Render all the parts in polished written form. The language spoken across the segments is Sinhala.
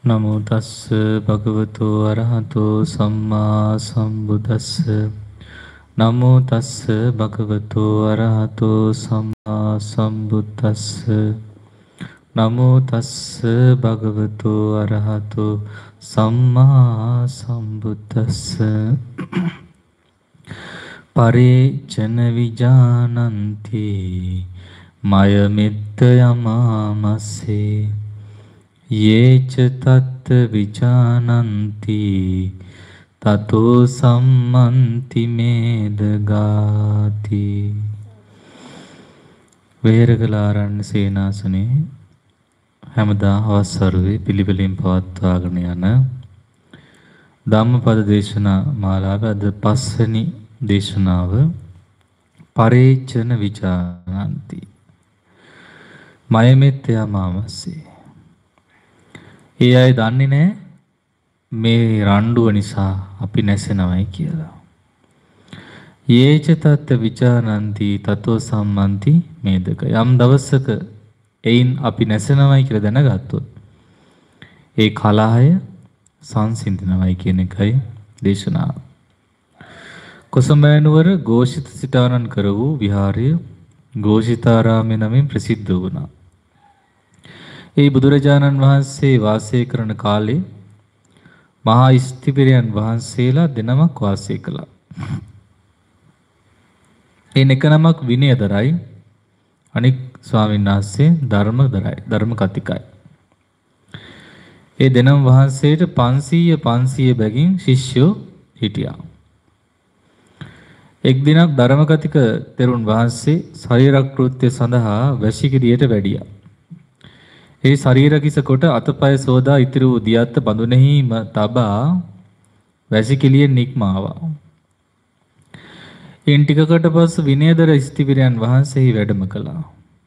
නමෝ තස්ස භගවතු අරහතෝ සම්මා සම්බුද්දස්ස. නමෝ තස්ස භගවතු අරහතෝ සම්මා සම්බුද්දස්ස. නමෝ තස්ස භගවතු අරහතෝ සම්මා සම්බුද්දස්ස. පරේචන විජානන්ති මයමෙත්ත යමාමස්සේ යේච තත් විජානන්ති තතෝ සම්මන්ති මේදගාති. වේරගලාරණ්‍ය සේනාසනේ හැමදා අවස්වරුවේ පිළිවෙලින් පවත්වාගෙන යන ධම්මපද දේශනා මාලාවේ අද 5 වෙනි දේශනාව පරේචන විජානන්ති මයමෙත්ත යමාමස්සේ. ඒ අය දන්නේ නැහැ මේ රණ්ඩුව නිසා අපි නැසෙනවයි කියලා. යේච තත් විචානන්ති තතෝ සම්මන්ති මේදක. යම් දවසක එයින් අපි නැසෙනවයි කියලා දැනගත්තොත් ඒ කලහය සංසිඳනවයි කියන එකයි දේශනාව. කොසඹෑනුවර ഘോഷිත සිටානන් කර වූ විහාරය ഘോഷිතාරාමයේ නමින් ප්‍රසිද්ධ වුණා. ඒ බුදුරජාණන් වහන්සේ වාසය කරන කාලේ මහා ස්ථවිරයන් වහන්සේලා දෙනමක් වාසය කළා. ඒ එක නමක් විනයදරයි, අනික් ස්වාමීන් වහන්සේ ධර්ම කතිකයි. ඒ දෙනම වහන්සේට 500 බැගින් ශිෂ්‍යෝ හිටියා. එක් දිනක් ධර්ම කතික තෙරුන් වහන්සේ ශරීරකෘත්‍ය සඳහා වැසිකිළියට වැඩියා. ඒ ශරීර කිස කොට අතපය සෝදා ඉතිරි වූ දියත් බඳුනෙහිම තබා වැසිකිළියෙන් නික්ම ආවා. ඉන් ටිකකට පසු විනයදර ස්ථවිරයන් වහන්සේ වැඩම කළා.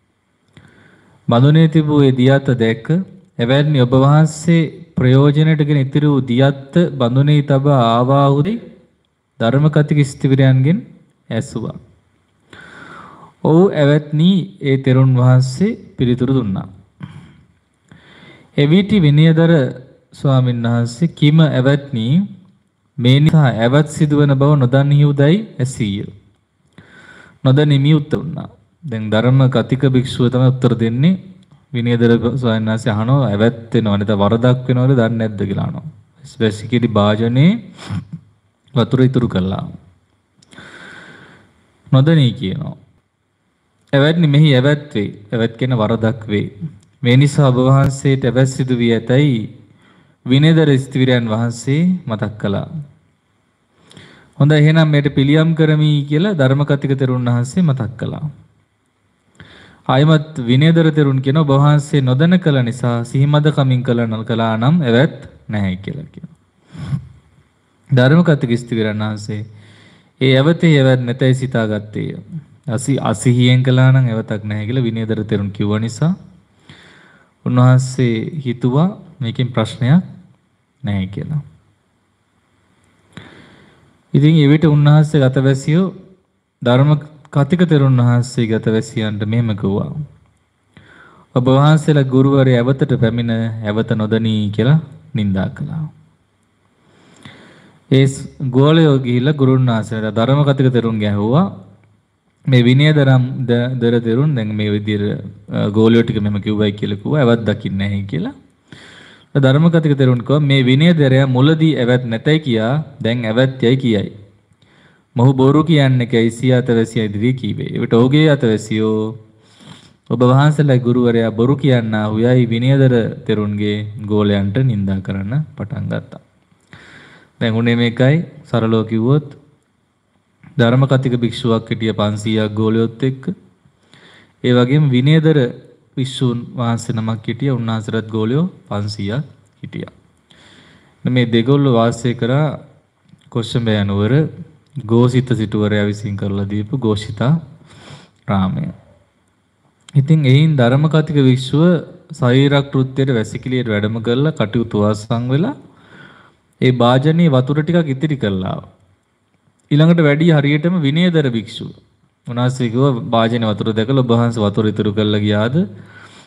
බඳුනේ තිබූ ඒ දියත් දැක්ක එවැනි ඔබ වහන්සේ ප්‍රයෝජනයටගෙන ඉතිරි වූ දියත් බඳුනේ තබා ආවාහුදී ධර්ම කතික ස්ථවිරයන්ගෙන් ඇසුවා. ඔව් එවත්නි, ඒ තෙරුන් වහන්සේ පිළිතුරු දුන්නා. එවිට විනයදර ස්වාමීන් වහන්සේ කිම ඇවත්නි, මේ නිසා ඇවත් සිදුවන බව නොදන්නියුදයි ඇසීය. නොදැනීමි උත්තර දුන්නා. දැන් ධර්ම කතික භික්ෂුව තමයි උත්තර දෙන්නේ. විනයදර ස්වාමීන් වහන්සේ අහනවා ඇවත් වෙනව නැත්නම් වරදක් වෙනවද දන්නේ නැද්ද කියලා අහනවා. ස්පෙසිෆිකලි භාජනේ වතුර ඉතුරු කළා. නොදැනී කියනවා. ඇවත්නි මෙහි ඇවත් වේ. ඇවත් කියන වරදක් වේ. මේ නිසා ඔබ වහන්සේට ඇවත් සිදු වී ඇතැයි විනයදර ස්ථවිරයන් වහන්සේ මතක් කළා. හොඳයි, එහෙනම් මේට පිළියම් කරමි කියලා ධර්ම කතික තෙරුන් වහන්සේ මතක් කළා. ආයමත් විනයදර තෙරුන් කියන ඔබ වහන්සේ නොදැන කළ නිසා සිහිමද කමින් කළා නම් ඇවත් නැහැ කියලා කියනවා. ධර්ම කතික ස්ථවිරයන් වහන්සේ ඒ ඇවතේ ඇවත් නැතයි සිතාගත්තේය. අසිහියෙන් කළා නම් ඇවතක් නැහැ කියලා විනයදර තෙරුන් කිව්ව නිසා උන්වහන්සේ හිතුවා මේකෙන් ප්‍රශ්නයක් නැහැ කියලා. ඉතින් එවිට උන්වහන්සේ ගතවැසියෝ ධර්ම කතික තෙරුන් වහන්සේ ගතවැසියන්ට මෙහෙම කිව්වා. ඔබ වහන්සේලා ගුරුවරයා ඇවතට පැමිණ ඇවත නොදනී කියලා නිඳා කළා. ඒ ගෝලයෝ ගිහිල්ලා ගුරුන් වහන්සේලා ධර්ම කතික තෙරුන්ගේ ඇහුවා මේ විනයදර තෙරුන් දැන් මේ විදිහට ගෝලියෝ ටික මෙහෙම කිව්වයි කියලා කිව්වා ඇවත් දකින්නේ නැහැ කියලා. ධර්ම කතික තෙරුන් කිව්වා මේ විනයදරයා මුලදී ඇවත් නැතයි කියා දැන් ඇවත් යයි කියයි. මොහු බොරු කියන්නේ කයි සිය අතවැසිය ඉදිරියේ කීවේ. ඒකට ඔහුගේ අතවැසියෝ ඔබ වහන්සේලා ගුරුවරයා බොරු කියන්නා වූයයි විනයදර තෙරුන්ගේ ගෝලයන්ට නිඳා කරන්න පටන් ගත්තා. දැන් උනේ මේකයි සරලව කිව්වොත් ධර්ම කතික භික්ෂුවක් හිටිය 500ක් ගෝලියොත් එක්ක. ඒ වගේම විනයදර වික්ෂුන් වහන්සේ නමක් හිටිය උන්වහන්සේලාත් ගෝලියෝ 500ක් හිටියා. මේ දෙගොල්ලෝ වාසය කරා කොසඹෑ නුවර ഘോഷිත සිටුවරයා විසින් කරලා දීපු ഘോഷිතා රාමය. ඉතින් එයින් ධර්ම කතික භික්ෂුව ශරීරකෘත්‍යයට වැසිකිළියට වැඩම කරලා කටයුතු අවසන් වෙලා ඒ භාජනයේ වතුර ටිකක් ඉතිරි කළා. ඊළඟට වැඩි හරියටම විනයදර භික්ෂුව. උන්වහන්සේ කිව්වා භාජනයේ වතුර දැකලා ඔබ වහන්සේ වතුර ඉතුරු කරලා ගියාද?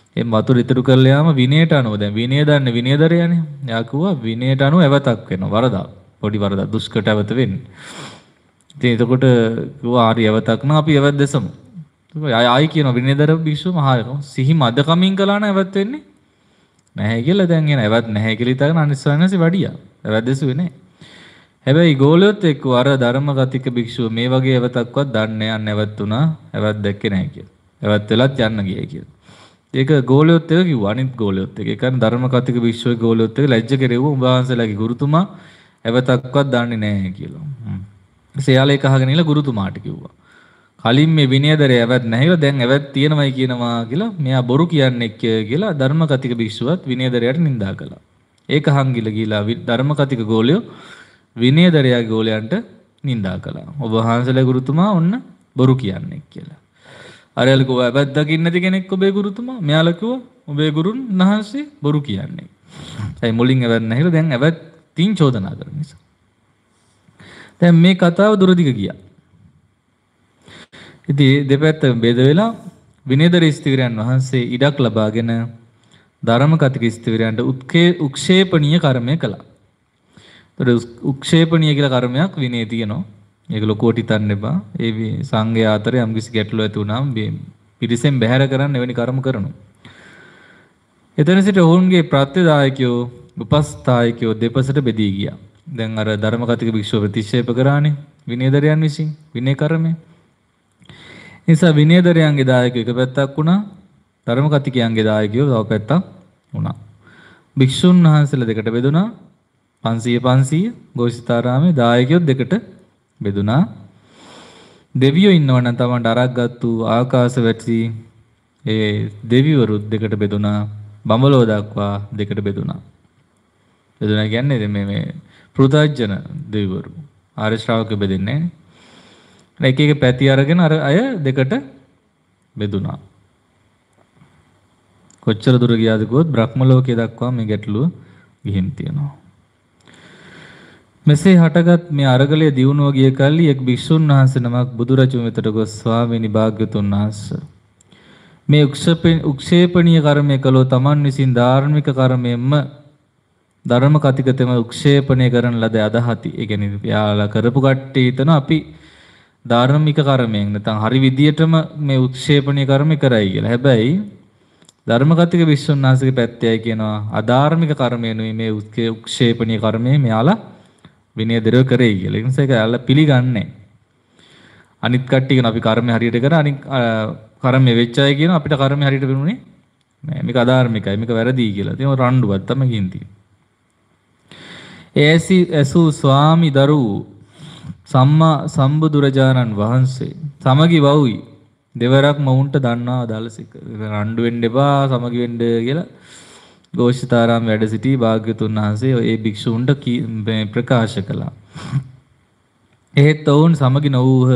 ඒ වතුර ඉතුරු කරලා යාම විනයට අනුව දැන් විනය දන්නේ විනයදරයනේ. එයා කිව්වා විනයට අනුව ඇවතක් වෙනවා වරදක්. පොඩි වරදක් දුෂ්කර ඇවත වෙන්නේ. ඉතින් එතකොට කිව්වා ආරි ඇවතක් නම් අපි ඇවත් දෙසමු. ආයි කියනවා විනයදර භික්ෂුව මහා සිහි මද කමින් කළා නම් ඇවත් වෙන්නේ නැහැ කියලා. දැන් එන ඇවත් නැහැ කියලා හිතාගෙන අනිස්සානසි වඩියා. ඇවත් දෙසුවේ නැහැ. හැබැයි ගෝලියොත් එක්ක අර ධර්මගතික භික්ෂුව මේ වගේ ඇවතක්වත් දන්නේ නැහැ නැවත් උනා. ඇවත් දැක්කේ නැහැ කියලා. ඇවත් වෙලත් යන්න ගියයි කියලා. ඒක ගෝලියොත් එක කිව්වා අනිත් ගෝලියොත් එක. ඒ කියන්නේ ධර්මගතික භික්ෂුවේ ගෝලියොත් එක ලැජ්ජ කෙරෙව්වා උඹ වහන්සේලාගේ ගුරුතුමා ඇවතක්වත් දන්නේ නැහැ කියලා. එයාලා ඒක අහගෙන ඉල ගුරුතුමාට කිව්වා. කලින් මේ විනයදරය ඇවත් නැහැ දැන් ඇවත් තියෙනවයි කියනවා කියලා මෙයා බොරු කියන්නේ කියලා ධර්මගතික භික්ෂුවත් විනයදරයට නිඳා කළා. ඒක අහන් ගිලා ධර්මගතික ගෝලියෝ විනයදරයාගේ ගෝලයන්ට නිඳා කළා. ඔබ වහන්සේලා ගුරුතුමා ඔන්න බොරු කියන්නේ කියලා. අරයල් කිව්වා ඇවත් දකින්න නැති කෙනෙක් ඔබේ ගුරුතුමා. මෙයාලා කිව්වා ඔබේ ගුරුන් වහන්සේ බොරු කියන්නේ. ඒ මුලින් ඇවත් නැහැ දැන් ඇවත් තින් චෝදනා කරන නිසා. දැන් මේ කතාව දුරදිග ගියා. ඉතින් දෙපැත්ත බෙද වෙලා විනයදර ස්ථවිරයන් වහන්සේ ඉඩක් ලබාගෙන ධර්මගතික ස්ථවිරයන්ට උක්ෂේපණීය කර්මය කළා. උක්ෂේපණීය කියලා කර්මයක් විනයේ තියෙනවා. ඒක ලොකුවට හිතන්න එපා. ඒ සංඝය අතරේ යම්කිසි ගැටලුවක් ඇති වුණාම පිරිසෙන් බැහැර කරන්න එවැනි කර්ම කරනවා. එතන සිට ඔවුන්ගේ ප්‍රත්‍යදායකයෝ උපස්ථායකයෝ දෙපසට බෙදී ගියා. දැන් අර ධර්මගතික භික්ෂුව ප්‍රතික්ෂේප කරානේ විනයදරයන් විසින් විනය කර්මය. නිසා විනයදරයන්ගේ දායකයෝ එක පැත්තක් වුණා. ධර්මගතිකයන්ගේ දායකයෝ තව පැත්තක් වුණා. භික්ෂුන් වහන්සේලා දෙකට බෙදුණා. 500 ගෝසිතාරාමේ දායකයෝ දෙකට බෙදුණා. දෙවියෝ ඉන්නවනම් තමන්ට අරක් ගත්තු ආකාශ වැටි ඒ දෙවිවරුත් දෙකට බෙදුණා. බඹලෝ දක්වා දෙකට බෙදුණා. බෙදුණා කියන්නේ මේ පෘථග්ජන දෙවිවරු. ආර්ය ශ්‍රාවක බෙදෙන්නේ නැහැ. එක එක පැති අරගෙන අර අය දෙකට බෙදුණා. කොච්චර දුර ගියාද කිව්වොත් බ්‍රහ්ම ලෝකයේ දක්වා මේ ගැටලුව ගිහින් තියෙනවා. මෙසේ හටගත් මේ අරගලයේ දියුණුව ගිය කල්ලි එක් භික්ෂුන් වහන්සේ නමක් බුදුරජුන් වෙතට ගොස් ස්වාමීනි භාග්‍යතුන් වහන්සේ මේ උක්ෂේපණීය කර්මය කළෝ තමන් විසින් ධාර්මික කර්මයෙන්ම ධර්ම කතිකතම උක්ෂේපණය කරන ලද අදහති. ඒ කියන්නේ යාලා කරපු කට්ටිය හිතන අපි ධාර්මික කර්මයෙන් නැත්නම් හරි විදියටම මේ උක්ෂේපණීය කර්ම කරයි කියලා. හැබැයි ධර්ම කතික විශ්වුන් වහන්සේගේ පැත්තයි කියනවා අධාර්මික කර්මයනුයි මේ උක්ෂේපණීය කර්මය මෙයාලා විනයදරව කරේ කියලා. ඒ නිසා ඒක යාලා පිළිගන්නේ. අනිත් කට්ටිය කියන අපි කර්මය හරියට කරා අනිත් කර්මය වෙච්ච අය කියන අපිට කර්මය හරියට වෙනුනේ නෑ මේක අධාර්මිකයි මේක වැරදි කියලා. ඉතින් රණ්ඩුවක් තමයි කියන්නේ. ඇසු ස්වාමි දරු සම්මා සම්බුදුරජාණන් වහන්සේ සමගි වවුයි දෙවරක් මවුන්ට දන්වා දාලසික රණ්ඩු වෙන්න එපා සමගි වෙන්න කියලා ගෝෂිතාරාම වැඩ සිටි භාග්‍යතුන් වහන්සේ ඒ භික්ෂූන්ට ප්‍රකාශ කළා. එහෙත් ඔවුන් සමගි නොවූහ.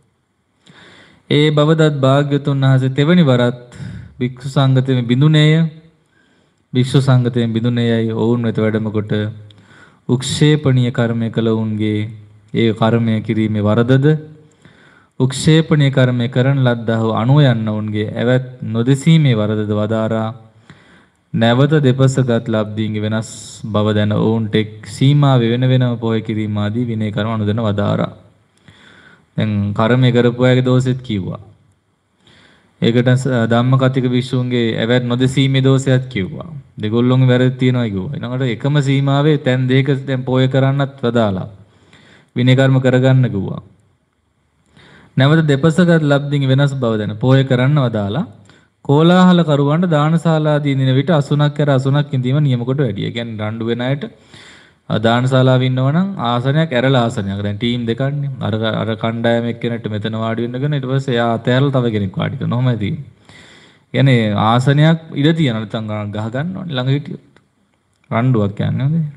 ඒ බවදත් භාග්‍යතුන් වහන්සේ තෙවනි වරත් භික්ෂු සංගතයෙන් බිඳුනේය. භික්ෂු සංගතයෙන් බිඳුනේයයි ඔවුන් වෙත වැඩම කොට උක්ෂේපණීය කර්මය කළ ඔවුන්ගේ ඒ කර්මය කිරීමේ වරදද උක්ෂේපණීය කර්මය කරන ලද්දා අනුව යන්න ඔවුන්ගේ ඇවත් නොදෙසීමේ වරදද වදාරා නැවත දෙපසගත් ලබ්දීන්ගේ වෙනස් බව දැන ඔවුන්ට සීමා වෙන වෙනම පොය කිරීම ආදී විනය කර්ම අනුදැන වදාරා. දැන් කර්මය කරපු අයගේ දෝෂෙත් කිව්වා. ඒකට ධම්මකතික විශ්වුන්ගේ ඇවත් නොදෙසීමේ දෝෂයත් කිව්වා. දෙගොල්ලොන්ගේ වැරදි තියෙනවා කිව්වා. ඊළඟට එකම සීමාවේ තැන් දෙක දැන් පොය කරන්නත් වදාලා. විනය කර්ම කරගන්න කිව්වා. නැවත දෙපසගත් ලබ්දින් වෙනස් බව දැන පොය කරන්න වදාලා කෝලාහල කරුවන්ට දානශාලාදී දින විට 80ක් කර 80ක් ඉදීම නියම කොට වැඩි. ඒ කියන්නේ රණ්ඩු වෙන අයට දානශාලාව ඉන්නවනම් ආසනයක් ඇරලා ආසනයක්. දැන් ටීම් දෙකක්නේ. අර කණ්ඩායම එක්කෙනෙක්ට මෙතන වාඩි වෙන්නගෙන ඊට පස්සේ එයා අතෑරලා තව කෙනෙක් වාඩි කරනවා. ඔහොමයි තියෙන්නේ. කියන්නේ ආසනයක් ඉඳ තියන නැත්නම් ගහ ගන්නවනේ ළඟ හිටියොත්. රණ්ඩුවක් යන්නේ නේද?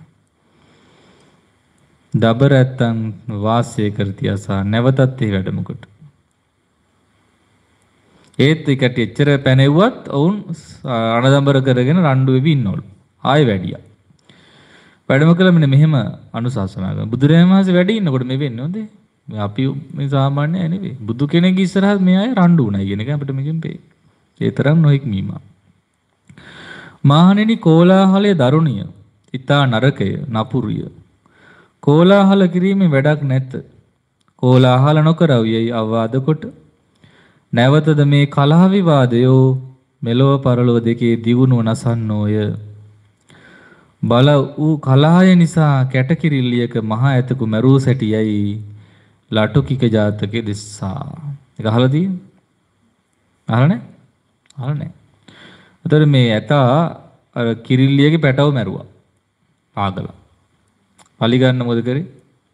දබර ඇත්තන් වාසය කරතියසා නැවතත් ඒ වැඩම කොට. ඒත් එකට එච්චර පැනෙව්වත් ඔවුන් අනදඹර කරගෙන රණ්ඩු වෙවි ඉන්නවලු. ආයෙ වැඩියා. වැඩම කළා මෙහෙම අනුශාසනා කරනවා. බුදුරජාණන් වහන්සේ වැඩි ඉන්නකොට මේ වෙන්නේ හොඳේ. අපි මේ සාමාන්‍ය අය නෙවෙයි. බුදු කෙනෙක්ගේ ඉස්සරහා මේ අය රණ්ඩු උනායි කියන එක අපිට මෙකින් පේ. ඒ තරම් නොහික්මීම. මහණෙනි කෝලාහලයේ දරුණිය. ඊතා නරකය නපුරිය. කෝලාහල කිරීමේ වැඩක් නැත. කෝලාහල නොකරවියයි අවවාද කොට නැවතද මේ කලහ විවාදයෝ මෙලොව පරලොව දෙකේ දියුණුව නසන්නෝය. බල වූ කලහය නිසා කැටකිරිල්ලියක මහ ඇතකු මැරූ සැටියයි ලටුකික ජාතකයේ දිස්සා. ඒක අහලා තියෙනවද? අහලා නැහැ? අහලා නැහැ. අතර මේ ඇතා අර කිරිල්ලියගේ පැටව මැරුවා. පාගලා. පලි ගන්න මොකද කරේ?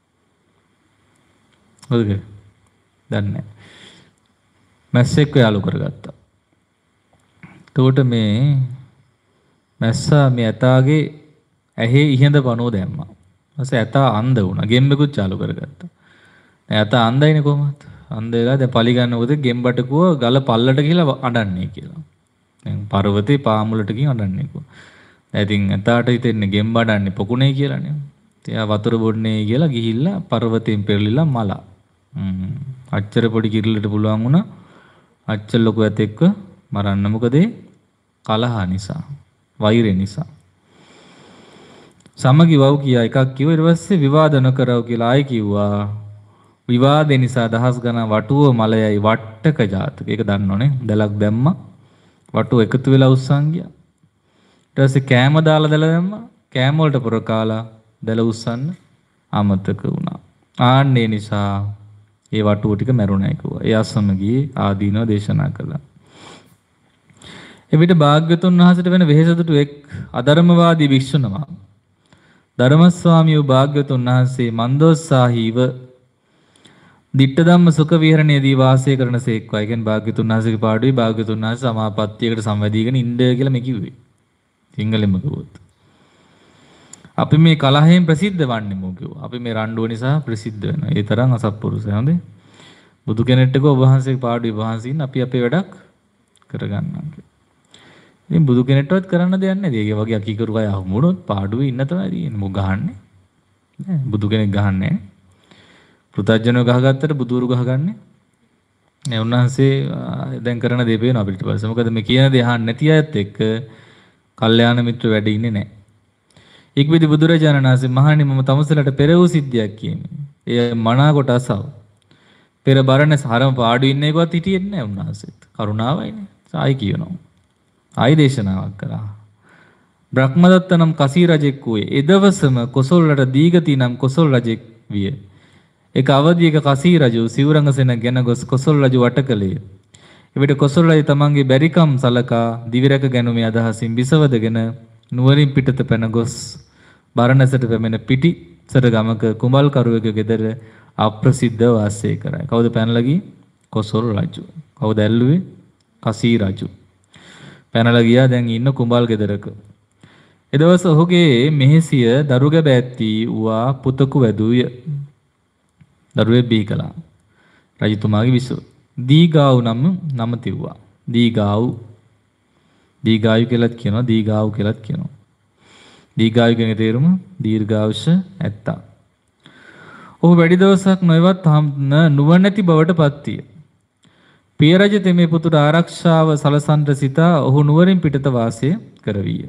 මොකද කරේ? දන්නේ නැහැ. මැස්සෙක්ව යාළු කරගත්තා. එතකොට මේ මැස්සා මේ ඇතාගේ ඇහි ඉහඳ පණුව දැම්මා. ඊපස්සේ ඇතා අන්ධ වුණා. ගෙම්බෙකුත් යාළු කරගත්තා. දැන් ඇතා අන්ධයිනේ කොහොමද? අන්ධ වෙලා දැන් පලි ගන්න මොකද ගෙම්බට කිව්වා ගල පල්ලට ගිහලා අඬන්නේ කියලා. දැන් පර්වතේ පාමුලට ගිහින් අඬන්නේ කිව්වා. ඉතින් ඇතාට හිතෙන්නේ ගෙම්බ අඬන්නේ පොකුණේ කියලානේ. එයා වතුර බොන්නේ කියලා ගිහිල්ලා පර්වතයෙන් පෙරලිලා මලා. අච්චර පොඩි කිරිල්ලට පුළුවන් වුණා අච්චර ලොකු ඇතෙක්ව මරන්න. මොකද කලහ නිසා, වෛරය නිසා. සමගි වව් කියා එකක් කිව්වා. ඊට පස්සේ විවාද නොකරව කියලා ආයි කිව්වා. විවාදේ නිසා දහස් ගණන් වටුව මලයයි වට්ටක ජාතක. ඒක දන්නවනේ. දැලක් දැම්මා. වටුව එකතු වෙලා උස්සන් ගියා. ඊට පස්සේ කෑම දාලා දැල දැම්මා. කෑම වලට පොර කාලා දැල උස්සන්න අමතක වුණා. ආන්නේ නිසා ඒ වටුව ටික මැරුණා කිව්වා. ඒ අසමගියේ ආදීනව දේශනා කළා. එවිට භාග්‍යතුන් වහන්සේට වෙන වෙහෙසදුටු එක් අධර්මවාදී භික්ෂුණම ධර්මස්වාමීව භාග්‍යතුන් වහන්සේ මන්දෝත්සාහීව දිට්ඨ ධම්ම සුඛ විහරණයේදී වාසය කරනසේක්වා. ඒ කියන්නේ භාග්‍යතුන් වහන්සේගේ පාඩුවේ භාග්‍යතුන් වහන්සේ සමාපත්තියකට සම්වැදීගෙන ඉන්න කියලා මේ කිව්වේ. සිංහලෙන්ම කිව්වොත්. අපි මේ කලහයෙන් ප්‍රසිද්ධ වන්නේ මොකෝ? අපි මේ රණ්ඩුව නිසා ප්‍රසිද්ධ වෙනවා. ඒ තරම් අසත්පුරුෂය හොඳේ. බුදු කෙනෙක්ට කෝ ඔබ වහන්සේගේ පාඩුවේ වහන්සේ ඉන්න අපි අපේ වැඩක් කරගන්නවා කියලා. ඉතින් බුදු කෙනෙක්ටවත් කරන්න දෙයක් නැහැ. ඒ වගේ අකීකරු අය අහමුණොත් පාඩුවේ ඉන්න තමයි තියෙන්නේ. මොක ගහන්නේ? නෑ බුදු කෙනෙක් ගහන්නේ නෑ. පෘථජ්ජනව ගහගත්තට බුදුරු ගහගන්නේ. ඒ උන්වහන්සේ දැන් කරන දේ පේනවා අපිට පස්සේ. මොකද මේ කියන දේ අහන්න නැති අයත් එක්ක කල්යාණ මිත්‍ර වැඩ ඉන්නේ නැහැ. ඉක්බිදි බුදුරජාණන් වහන්සේ මහණනි මම තමසලට පෙර වූ සිද්ධියක් කියන්නේ. එය මනා කොට අසව. පෙර බරණැස් හරම පාඩු ඉන්නේ එකවත් හිටියේ නැහැ උන්වහන්සේත්. කරුණාවයිනේ. ආයි කියනවා. ආයි දේශනාවක් කළා. බ්‍රහ්මදත්ත නම් කසී රජෙක් වූයේ. එදවසම කොසල් රට දීගති නම් කොසල් රජෙක් විය. එක අවධියක කසී රජු සිවුරංගසෙන ගැන ගොස් කොසල් රජු වට කළේ. එවිට කොසල් රජු තමන්ගේ බැරිකම් සලකා දිවිරැක ගැනුමේ අදහසින් බිසවදගෙන නුවරින් පිටත පැන ගොස් බරණැසට පැමිණ පිටිසර ගමක කුඹල් කරුවෙකුගේ ගෙදර අප්‍රසිද්ධ වාසය කරයි. කවුද පැනලා ගියේ? කොසල් රජු. කවුද ඇල්ලුවේ? කසී රජු. පැනලා ගියා දැන් ඉන්න කුඹල් ගෙදරක. එදවස ඔහුගේ මෙහෙසිය දරුගැබ ඇත්ති වූවා පුතකු වැදුය. දරුවේ බිහි කළා. රජතුමාගේ විසුව. දීගාව් නම තිව්වා. දීගාව්. දීගායු කියලාත් කියනවා, දීගාව් කියලාත් කියනවා. දීගායු කියන තේරුම දීර්ඝායුෂ ඇත්තා. ඔහු වැඩි දවසක් නොයවත් නුවණැති බවට පත්විය. පිය රජ තෙමේ පුතුට ආරක්ෂාව සලසන්ට සිතා ඔහු නුවරින් පිටත වාසය කරවිය.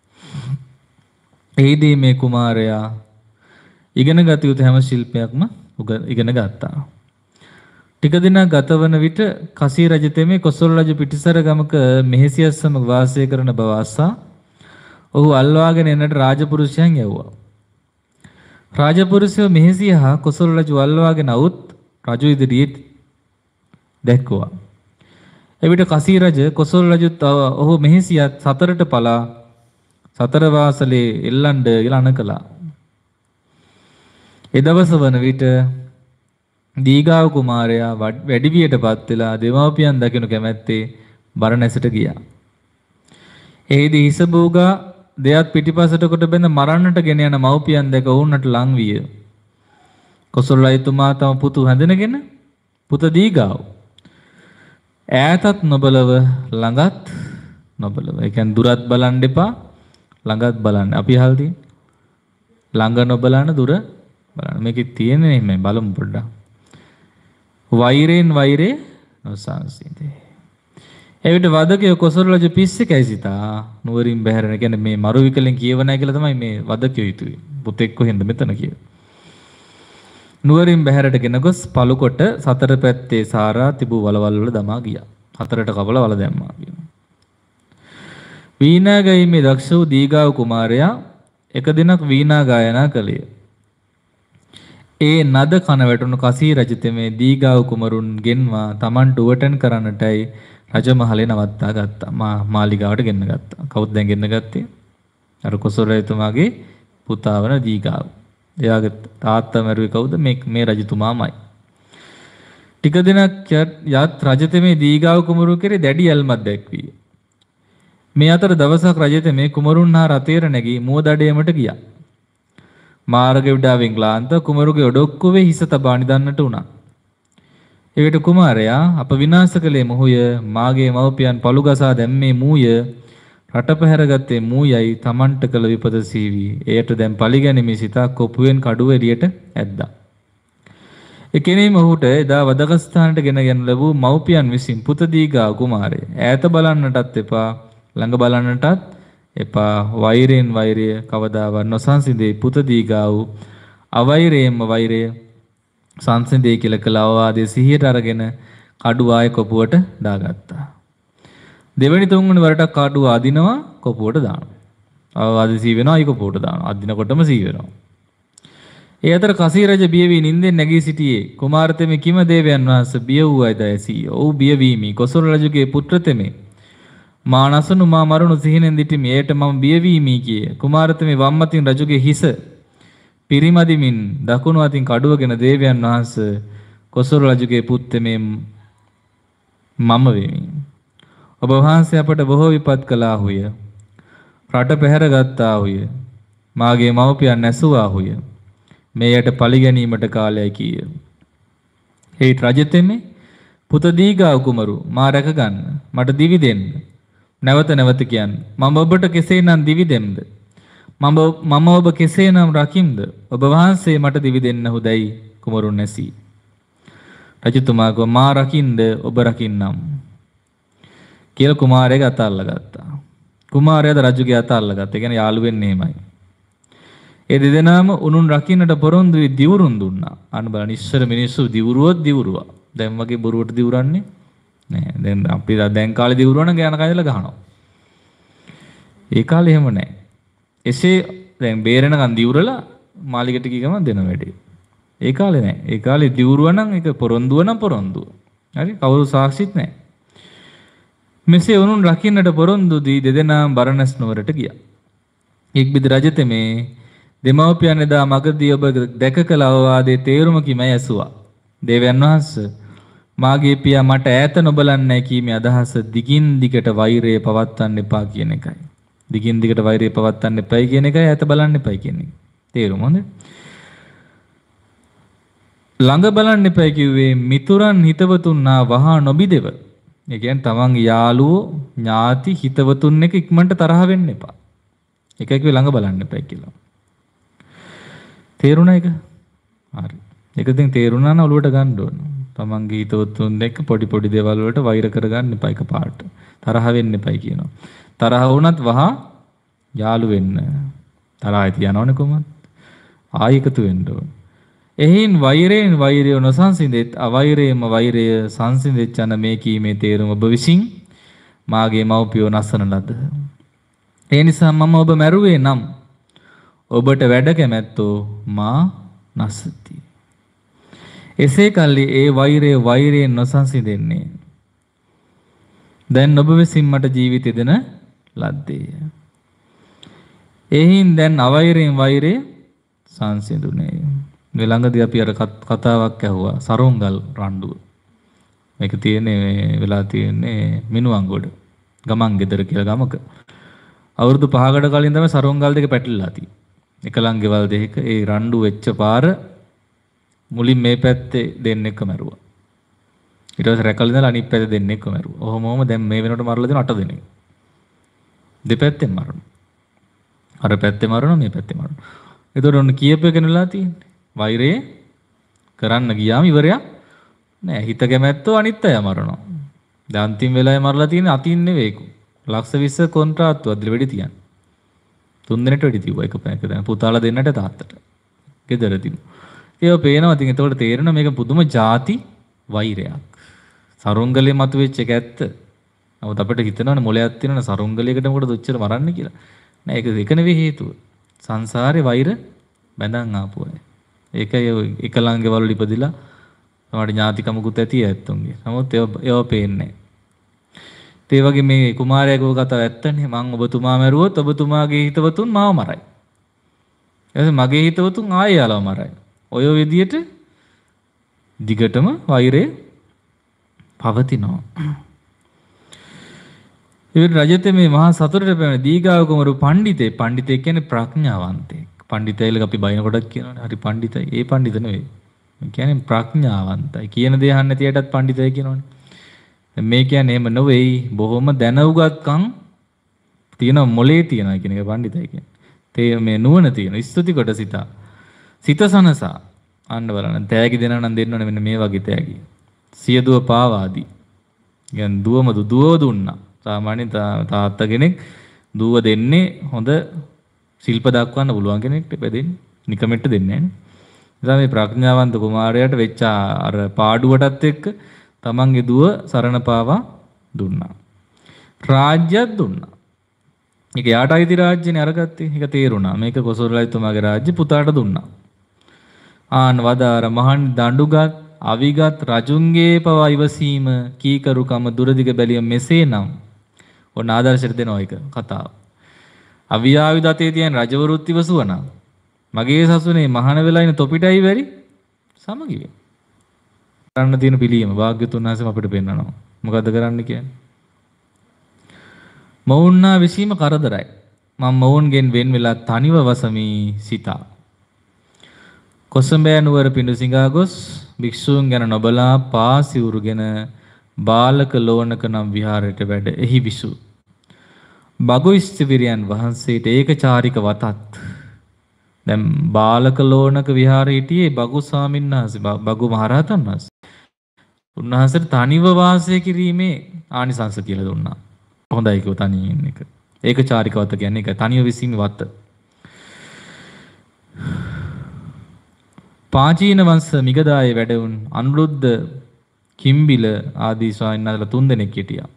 එහිදී මේ කුමාරයා ඉගෙන ගත යුතු හැම ශිල්පයක්ම ඉගෙන ගත්තා. ටික දිනක් ගතවන විට කසී රජ තෙමේ කොසල් රජු පිටිසර ගමක මෙහෙසියත් සමග වාසය කරන බව අසා ඔහු අල්වාගෙන එන්නට රාජපුරුෂයන් යවුවා. රාජපුරුෂයෝ මෙහෙසිය හා කොසල් රජු අල්වාගෙන આવුත් රජු ඉදිරියේ දැක්කුවා. එවිට කසී රජ කොසල් රජුත් ඔහු මෙහෙසියත් සතරට පලා සතර වාසලේ එල්ලන්ඩ කියලා අණ කළා. එදවස වන විට දීගාව කුමාරයා වැඩිවියටපත් වෙලා දෙමාපියන් දකිනු කැමැත්තේ බරණැසට ගියා. එෙහිදී හිස බෝගා දෙයත් පිටිපසට කොට බැඳ මරන්නට ගෙන යන මව්පියන් දැක ඔවුන්ට ලං විය. කොසල් රජතුමා තම පුතු හැඳිනගෙන පුත දීගාව ඈතත් නොබලව ළඟත් නොබලව. ඒ කියන්නේ දුරත් බලන්න එපා ළඟත් බලන්න. අපි අහලා තියෙන ළඟ නොබලන දුර බලන්න. මේකේ තියෙන්නේ මේ බලමු පොඩ්ඩක්. වෛරයෙන් වෛරේ නොසන්සිතේ. එවිට වදකයෝ කොසල් රජු පිස්සෙකයි සිතා නුවරින් බැහැරෙන. කියන්නේ මේ මරු විකලෙන් කියව නැහැ කියලා තමයි මේ වදකයෝ හිතුවේ. පුතෙක් කොහෙන්ද මෙතන කියලා. නුවරින් බැහැරට ගෙන ගොස් පළු කොට සතර පැත්තේ සාරා තිබූ වලවල් වල දමා ගියා. හතරට කපලා වල දැම්මා කියනවා. වීණා ගායීමේ දක්ෂ වූ දීගාව කුමාරයා එක දිනක් වීණා ගායනා කළේ. ඒ නද කන වැටුණු කසී රජතෙමේ දීගාව කුමරුන් ගෙන්වා Tamanට උවටන් කරන්නටයි රජමහලේ නවත්තා ගත්තා. මාලිගාවට ගෙන්න ගත්තා. කවුද දැන් ගෙන්න ගත්තේ? අර කොසල් රජතුමාගේ පුතා වන දීගාව. එයාගේ තාත්තා මරුවේ කවුද? මේ රජතුමාමයි. ටික දිනක් යත් රජතෙමේ දීගාව කුමරු කෙරේ දැඩි ඇල්මක් දැක්විය. මේ අතර දවසක් රජතෙමේ කුමරුන් හා රථයට නැගී මුවදඩයමට ගියා. මාර්ග විඩාවෙන් ක්ලාන්ත කුමරුගේ ඔඩොක්කුවේ හිස තබා නිදන්නට වුණා. එවිට කුමාරයා අප විනාශ කළේ මොහුය, මාගේ මව්පියන් පළුගසා දැම්මේ මූය, රට පැහැරගත්තේ මූයයි Tamanට කළ විපත සීවි. එයට දැන් පලිගැනීමේ සිතා කොපුවෙන් කඩුව එළියට ඇද්දා. එකෙනෙම ඔහුට එදා වදකස්ථානට ගෙන ලැබූ මව්පියන් විසින් පුත දීගා කුමාරය ඈත බලන්නටත් එපා, ළඟ බලන්නටත් එපා. වෛරයෙන් වෛරය කවදාවත් නොසන්සිදේ. පුත දීගා වූ අවෛරයෙන්ම වෛරය සංසිදේ කියලා කළ අවවාදයේ සිහියට අරගෙන කඩුව ආයේ කොපුවට දාගත්තා. දෙවෙනි තුන්වෙනි වරට කඩුව අදිනවා, කොපුවට දානවා. අවවාදයේ සී වෙනවා, අයි කොපුවට දානවා. අදිනකොටම සී වෙනවා. ඒ අතර කසී රජ බිය වී නින්දෙන් නැගී සිටියේ. කුමාරතෙමේ කිම දේවයන් වහන්සේ බිය වූ අයද ඇසී. ඔව් බිය වීමි. කොසල් රජුගේ පුත්‍රතෙමේ මා නසනු මා මරුණු සිහිනෙන් දිටිමි. එයට මම බිය වීමි කියේ. කුමාරතෙමේ වම් අතින් රජුගේ හිස පිරිමදිමින් දකුණු අතින් කඩුවගෙන දේවයන් වහන්සේ කොසල් රජුගේ පුත්තෙමේ මම වෙමි. ඔබ වහන්සේ අපට බොහෝ විපත් කළාහුය. රට පැහැරගත්තාහුය. මාගේ මව්පියන් නැසුවාහුය. මේයට පලිගැනීමට කාලයයි කීය. හේත් රජතෙමේ පුත දීගාව කුමරු මා රැක ගන්න. මට දිවි දෙන්න. නැවත නැවත කියන්න. මම ඔබට කෙසේනම් දිවි දෙම්ද? මම ඔබ කෙසේනම් රකිම්ද? ඔබ වහන්සේ මට දිවි දෙන්නහුදයි කුමරුන් නැසී. රජතුමා ගෝ මා රකින්ද ඔබ රකින්නම් කියලා කුමාරයාගේ අත අල්ලගත්තා. කුමාරයාද රජුගේ අත අල්ලගත්තා. ඒ කියන්නේ යාළු වෙන්නේ එහෙමයි. ඒ දෙදෙනාම උනුන් රකින්නට පොරොන්දු වී දිවුරුන් දුන්නා. අන්න බලන්න ඉස්සර මිනිස්සු දිවුරුවොත් දිවුරුවා. දැන් වගේ බොරුවට දිවුරන්නේ නෑ. දැන් අපි දැන් කාලේ දිවුරුවා නම් ගෑන කයදලා ගහනවා. ඒ කාලේ එහෙම නෑ. එසේ දැන් බේරෙනකන් දිවුරලා මාලිගට ගිය ගමන් දෙන වැඩේ. ඒ කාලේ නෑ. ඒ කාලේ දිවුරුවා නම් ඒක පොරොන්දුව නම් පොරොන්දුව. හරි කවුරු සාක්ෂිත් නෑ. මෙසේ උනුන් රකින්නට පොරොන්දු දී දෙදෙනා බරණැස් නුවරට ගියා. ඉක්බිති රජතෙමේ දෙමව්පියන් එදා මගදී ඔබ දැක කළ අවවාදයේ තේරුම කිමයි ඇසුවා. දේවයන් වහන්සේ මාගේ පියා මට ඈත නොබලන්නේ කීමේ අදහස දිගින් දිගට වෛරය පවත්වන්න එපා කියන එකයි. දිගින් දිගට වෛරය පවත්වන්න එපයි කියන එකයි ඈත බලන්න එපයි කියන එක. තේරුම හොඳ? ළඟ බලන්න එපයි කිව්වේ මිතුරන් හිතවතුන් වහා නොබිදෙව. ඒ කියන්නේ තමන්ගේ යාළුවෝ ඥාති හිතවතුන් එක ඉක්මනට තරහ වෙන්න එපා. එකයි කිව්වේ ළඟ බලන්න එපයි කියලා. තේරුණා එක? හරි. ඒක දැන් තේරුණා නම් ඔලුවට ගන්න ඕන. තමන්ගේ හිතවතුන් එක්ක පොඩි පොඩි දේවල් වලට වෛර කරගන්න එපා එකපාරට. තරහ වෙන්න එපයි කියනවා. තරහ වුණත් වහා යාළු වෙන්න. තරහයි තියනවනේ කොහොමද? ආයි එකතු වෙන්න ඕන. එහින් වෛරයෙන් වෛරය නොසන්සිඳෙත් අවෛරයෙන්ම වෛරය සංසිඳෙච්ච යන මේ කීමේ තේරුම ඔබ විසින් මාගේ මව්පියෝ නසන ලද. ඒ නිසා මම ඔබ මැරුවේ නම් ඔබට වැඩ කැමැත්තෝ මා නසති. එසේ කල්ලි ඒ වෛරයෙන් නොසන්සිඳෙන්නේ. දැන් ඔබ විසින් මට ජීවිතය දෙන ලද්දේය. එහින් දැන් අවෛරයෙන් වෛරය සංසිඳුනේ. මේ ළඟදී අපි අර කතාවක් ඇහුවා සරුංගල් රණ්ඩුව. මේක තියෙන්නේ වෙලා තියෙන්නේ මිනුවන්ගොඩ ගමන් ගෙදර කියලා ගමක. අවුරුදු 5කට කලින් තමයි සරුංගල් දෙක පැටලිලා තියෙන්නේ. එකලං ගෙවල් දෙක ඒ රණ්ඩු වෙච්ච පාර මුලින් මේ පැත්තේ දෙන්නෙක්ව මැරුවා. ඊට පස්සේ රැකලා ඉඳලා අනිත් පැත්තේ දෙන්නෙක්ව මැරුවා. ඔහොමම දැන් මේ වෙනකොට මරලා දෙන 8 දෙනෙක්. දෙපැත්තෙන් මරනවා. අර පැත්තේ මරනවා මේ පැත්තේ මරනවා. ඒතකොට ඔන්න කීපයකනලා තියෙන්නේ. වෛරය කරන්න ගියාම ඉවරයක් නෑ. හිත කැමැත්තෝ අනිත් අය මරනවා. දැන් අන්තිම වෙලාවේ මරලා තියෙන අතින් නෙවෙයි. ලක්ෂ 20 කොන්ත්‍රාත්තු අදලා වෙඩි තියන්න. 3 දිනට වෙඩි තියුවා එක පැයක දැන් පුතාලා දෙන්නට තාත්තට. ගෙදරදීම. ඒක පේනවා. ඉතින් ඒතකොට තේරෙනවා මේක පුදුම ಜಾති වෛරයක්. සරුංගලේ මතුවෙච්ච එක ඇත්ත. නමුත් අපිට හිතනවනේ මොලයක් තියෙනවනේ සරුංගලයකට මොකටද ඔච්චර මරන්නේ කියලා. නෑ ඒක නෙවෙයි හේතුව. සංසාරේ වෛර බැඳන් ආපු අය. ඒකයි එකලංගේ වල ඉපදිලා තමයි ඥාතිකමකුත් ඇති ඇත්තුන්ගේ. නමුත් ඒව පේන්නේ නෑ. ඒ වගේ මේ කුමාරයා කව කතාව ඇත්තනේ. මං ඔබතුමා මැරුවොත් ඔබතුමාගේ හිතවතුන් මාව මරයි. ඊට මගේ හිතවතුන් ආයෙ යාලව මරයි. ඔය විදියට දිගටම වෛරය පවතිනවා. ඒ රජතේ මේ මහා සතුටට පැමිණ දීඝාව කුමරු පඬිතේ. පඬිතේ කියන්නේ ප්‍රඥාවන්තයෙක්. පඬිතයිල අපි බයින කොටක් කියනවනේ. හරි පඬිතයි. ඒ පඬිත නෙවෙයි. මේ කියන්නේ ප්‍රඥාවන්තයි. කියන දේ අහන්න නැති අයටත් පඬිතයි කියනවනේ. මේ කියන්නේ එහෙම නෙවෙයි. බොහොම දැනුගත්කම් තියෙන මොලේ තියනවා කියන එක පඬිතයි කියන්නේ. තේ මේ නුවණ තියෙන ස්තුති කොට සිත සනසා අන්න බලන්න. තෑගි දෙනවා නම් දෙන්න ඕනේ මෙන්න මේ වගේ තෑගි. සියදුව පාවාදී. කියන්නේ දුව දුන්නා. සාමාන්‍යයෙන් තාත්තා කෙනෙක් දුව දෙන්නේ හොඳ ශිල්ප දක්වන්න පුළුවන් කෙනෙක්ට බෙදෙන්නේ. නිකමෙට්ට දෙන්නේ නැහැ. මේ ප්‍රඥාවන්ත කුමාරයාට වෙච්ච අර පාඩුවටත් එක්ක තමන්ගේ දුව සරණ පාවා දුන්නා. රාජ්‍යයක් දුන්නා. ඒක යාට අයිති රාජ්‍යනේ අරගත්තේ. ඒක තේරුණා. මේක කොසොල්ලයිතුමාගේ රාජ්‍ය පුතාට දුන්නා. ආන් වදාර මහන් දඬුගත් අවිගත් රජුන්ගේ පවා ඉවසීම කීකරුකම දුරදිග බැලිය මෙසේනම් ඔන්න ආදර්ශයට දෙනවා ඒක කතාව. අවියාවිද අතේ තියෙන රජවරුත් ඉවසුවනම් මගේ සසුනේ මහාන වෙලා ඉන තොපිටයි බැරි සමගි වේ. කරන්න තියෙන පිළියම භාග්‍යතුන් වහන්සේ අපිට පෙන්නනවා. මොකද්ද කරන්න කියන්නේ? මවුන්නා විසීම කරදරයි. මම මවුන්ගෙන් වෙන් වෙලා තනිව වසමි සිතා. කොසඹෑ නුවර පිඬුසිඟා ගොස් භික්ෂූන් ගැන නොබලා පාසිවුරුගෙන බාලක ලෝණක නම් විහාරයට වැඩ එහි විසු. බගුස්තිවිරියන් වහන්සේට ඒකචාරික වතත්. දැන් බාලක ලෝණක විහාරයේ හිටියේ බගු ස්වාමීන් වහන්සේ බගු මහරහතන් වහන්සේ. උන්වහන්සේට තනිව වාසය කිරීමේ ආනිසංස කියලා දුන්නා. හොඳයි කිව්ව තනියෙන් ඉන්න එක. ඒකචාරික වත කියන්නේ ඒක තනිව විසීමේ වත. පාචීන වංශ මිගදායේ වැඩවුන් අනුරුද්ධ කිම්බිල ආදී ස්වාමීන් වහන්සේලා 3 දෙනෙක් හිටියා.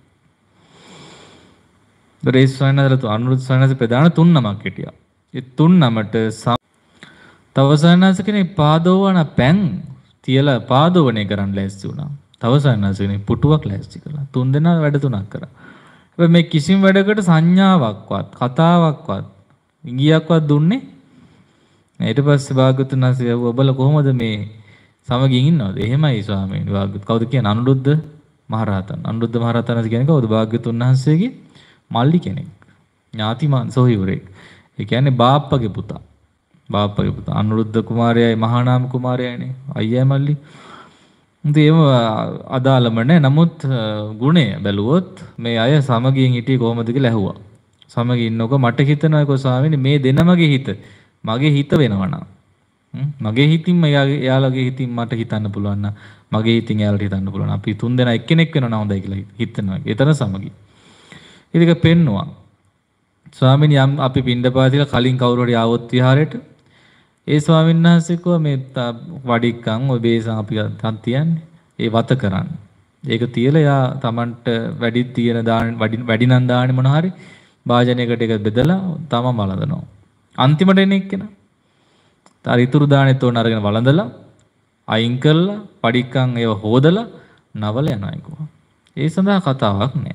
ඒ ස්වාමීන් වහන්සේලා අනුරුද්ධ ස්වාමීන් වහන්සේ ප්‍රධාන 3 නමක් හිටියා. ඒ 3 නමට තව ස්වාමීන් වහන්සේ කෙනෙක් පාදෝවන පැන් තියලා පාදෝවණේ කරන්න ලෑස්ති වුණා. තව ස්වාමීන් වහන්සේ කෙනෙක් පුටුවක් ලෑස්ති කළා. 3 දෙනා වැඩ 3ක් කරා. හැබැයි මේ කිසිම වැඩකට සංඥාවක්වත් කතාවක්වත් ඉඟියක්වත් දුන්නේ. ඊට පස්සේ භාග්‍යවතුන් වහන්සේ ඔබලා කොහොමද මේ සමගින් ඉන්නවද? එහෙමයි ස්වාමීනි. භාග්‍යවත් කවුද කියන්නේ? අනුරුද්ධ මහරහතන්. අනුරුද්ධ මහරහතන් කියන්නේ කවුද? භාග්‍යවතුන් වහන්සේගේ මල්ලි කෙනෙක්. ඥාතිමාන් සොහිවරෙක්. ඒ කියන්නේ බාප්පගේ පුතා. බාප්පගේ පුතා. අනුරුද්ධ කුමාරයයි මහානාම කුමාරයයිනේ. අයියා මල්ලි. ඉතින් ඒව අදාළම නැහැ. නමුත් ගුණය බැලුවොත් මේ අය සමගියෙන් හිටියේ කොහොමද කියලා ඇහුවා. සමගින් ඉන්නකො මට හිතෙනවා ස්වාමීනි මේ දෙනමගේ හිත මගේ හිත වෙනවනම් මගේ හිතින්ම එයාලගේ හිතින් මට හිතන්න පුළුවන් නම් මගේ හිතින් එයාලට හිතන්න පුළුවන්. අපි 3 දෙනා එක්කෙනෙක් වෙනවා නම් හොඳයි කියලා හිතනවා. ඒතර සමගි. ඉතින් පෙන්නවා. ස්වාමීනි යම් අපි පින්ඩපාතිලා කලින් කවුරු හරි ආවොත් විහාරයට ඒ ස්වාමීන් වහන්සේ කෝ මේ වඩික්කම් ඔය බේසන් අපි තන් තියන්නේ. ඒ වත කරන්නේ. ඒක තියලා යා Tamanට වැඩි තියෙන දාන වැඩි නම් දාන්නේ මොන හරි වාජනයකට එක බෙදලා තමම වළඳනවා. අන්තිමට එන එක්කෙනා තර ඉතුරු දානෙත් උන අරගෙන වළඳලා අයින් කරලා පඩික්කම් ඒව හොදලා නවල යනවා කිව්වා. ඒ සඳහා කතාවක් නෑ.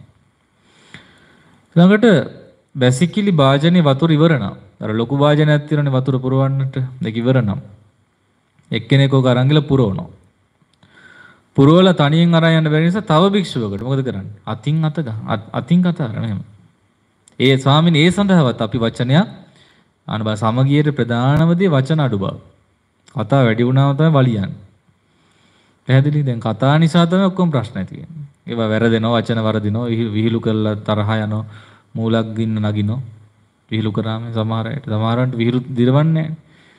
ළඟට බැසිකිලි වාජනේ වතුර ඉවරනවා. අර ලොකු වාජනයක් තියෙනනේ වතුර පුරවන්නට. ඒක ඉවරනම් එක්කෙනෙක් ඕක අරන් ගිහලා පුරවනවා. පුරවලා තනියෙන් අරන් යන්න බැරි නිසා තව භික්ෂුවකට මොකද කරන්නේ? අතින් කතා කරන එහෙම. ඒ ස්වාමීන් ඒ සඳහාවත් අපි වචනයක් අනබ සමගියේ ප්‍රධානමදී වචන අඩු බව. කතා වැඩි වුණාම තමයි වලියන්නේ. පැහැදිලි? දැන් කතා නිසා තමයි ඔක්කොම ප්‍රශ්න ඇති වෙන්නේ. ඒවා වැරදෙනවා, වචන වරදිනවා, විහිළු කරලා තරහ යනවා, මූලක් ගින්න නගිනවා. විහිළු කරාම සමහරට විහිළු දිරවන්නේ නැහැ.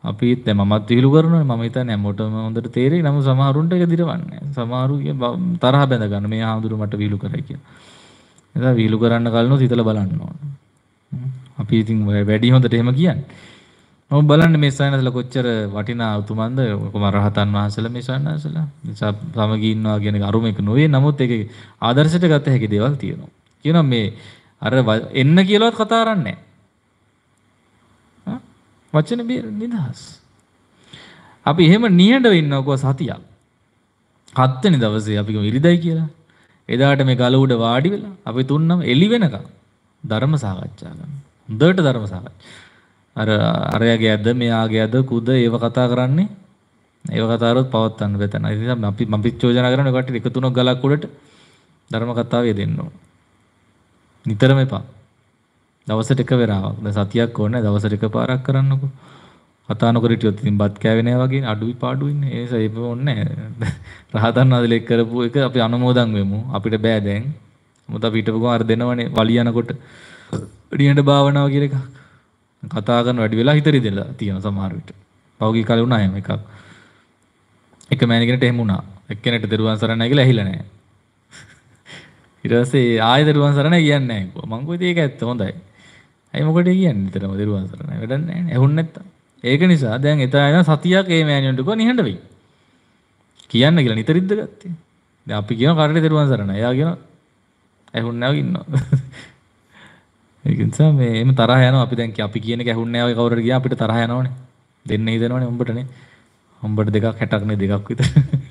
අපිත් දැන් මමත් විහිළු කරනවා මම හිතන්නේ හැමෝටම හොඳට තේරෙයි නමුත් සමහරුන්ට ඒක දිරවන්නේ නැහැ. සමහරු තරහ බැඳ ගන්න මේ ආඳුරු මට විහිළු කරයි කියලා. එදා විහිළු කරන්න කලින් හිතලා බලන්න ඕන. අපි ඉතින් වැඩි හොඳට එහෙම කියන්නේ. මම බලන්න මේ සයනසලා කොච්චර වටිනා උතුමන්ද කොහොම රහතන් වහන්සේලා මේ සයනසලා. නිසා සමගී ඉන්නවා කියන එක අරුම එක නෙවෙයි. නමුත් ඒකේ ආදර්ශයට ගත හැකි දේවල් තියෙනවා. කියනවා මේ අර එන්න කියලාවත් කතා කරන්නේ නැහැ. වචන නිදහස්. අපි එහෙම නිහඬව ඉන්නකො සතියක්. 7 වෙනි දවසේ අපි ඉරිදයි කියලා. එදාට මේ ගල උඩ වාඩි වෙලා අපි තුන්නම එළි වෙනකම් ධර්ම සාකච්ඡා කරනවා. හොඳට ධර්ම සාකච්ඡා. අරයාගේ ඇද මෙයාගේ ඇද කුද ඒව කතා කරන්නේ. ඒව කතා කරොත් පවත්වන්න බැතන. ඒ නිසා අපි මම පිච්චෝජනා කරන කොට එක තුනක් ගලක් උඩට ධර්ම කතාවේ දෙන්න ඕන. නිතරම එපා. දවසට එක වෙලාවක්. දැන් සතියක් ඕනේ දවසට එක පාරක් කරන්නකෝ. කතා නොකර හිටියොත් ඉතින් බත් කෑවේ නෑ වගේ අඩුයි පාඩුයි ඉන්නේ. ඒ නිසා ඒක ඕනේ නෑ. රහතන් වහන්සේලා කරපු එක අපි අනුමෝදන් වෙමු. අපිට බෑ දැන්. මොකද අපි හිටපු ගමන් අර දෙනවනේ වලිය යනකොට ඩියන්ඩ භාවනාව කියලා එකක්. කතා කරන වැඩි වෙලා හිත රිදෙලා තියෙන සමහර විට. පෞගී කාලේ වුණා එහෙම එකක්. එක මෑණිකෙනෙක්ට එහෙම වුණා. එක්කෙනෙක්ට දරුවන් සරණයි කියලා ඇහිලා නෑ. ඊට පස්සේ ආයෙ දරුවන් සරණයි කියන්නේ නෑ කිව්වා. මං කිව්වා ඒක ඇත්ත හොඳයි. ඇයි මොකටද කියන්නේ නිතරම දරුවන් සරණයි වැඩක් නෑනේ. ඇහුන්නේ නැත්තම්. ඒක නිසා දැන් එතන සතියක් ඒ මෑණියන්ට කිව්වා නිහඬ වෙයි. කියන්න කියලා නිතරින්ද ගත්තේ. දැන් අපි කියන කාටද දරුවන් සරණයි. එයා කියන ඇහුන්නේ නැව ඉන්නවා. ඒක නිසා මේ එම තරහ යනවා අපි දැන් අපි කියන එක ඇහුන්නේ නැහැ ඔය කවුරුහරි ගියා අපිට තරහ යනවනේ දෙන්න හිතනවනේ උඹටනේ උඹට දෙකක් 60ක් නේ දෙකක් විතර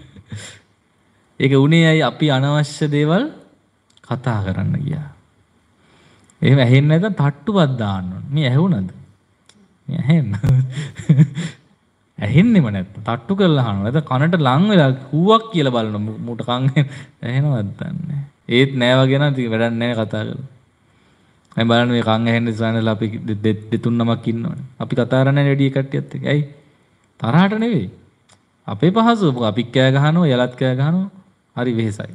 ඒක උනේ ඇයි අපි අනවශ්‍ය දේවල් කතා කරන්න ගියා එහෙම ඇහෙන්නේ නැත්නම් තට්ටුවක් දාන්න ඕනේ මේ ඇහුණද මේ ඇහෙන්න ඇහෙන්නේම නැත්නම් තට්ටු කරලා අහනවා නැත්නම් කනට ලං වෙලා හුවක් කියලා බලන මූට කන් ඇහෙනවද දන්නේ ඒත් නෑ වගේ නම් ඉතින් වැඩක් නෑ කතා කරලා මම බලන්නේ මේ කන් ඇහෙන්න ඉස්සරහලා අපි දෙතුන් නමක් ඉන්නවනේ. අපි කතා කරන්නේ වැඩි කට්ටියත් එක්ක. ඇයි? තරහට නෙවෙයි. අපේ පහසුව අපි කෑ ගහනවා, යලත් කෑ ගහනවා. හරි වෙහෙසයි.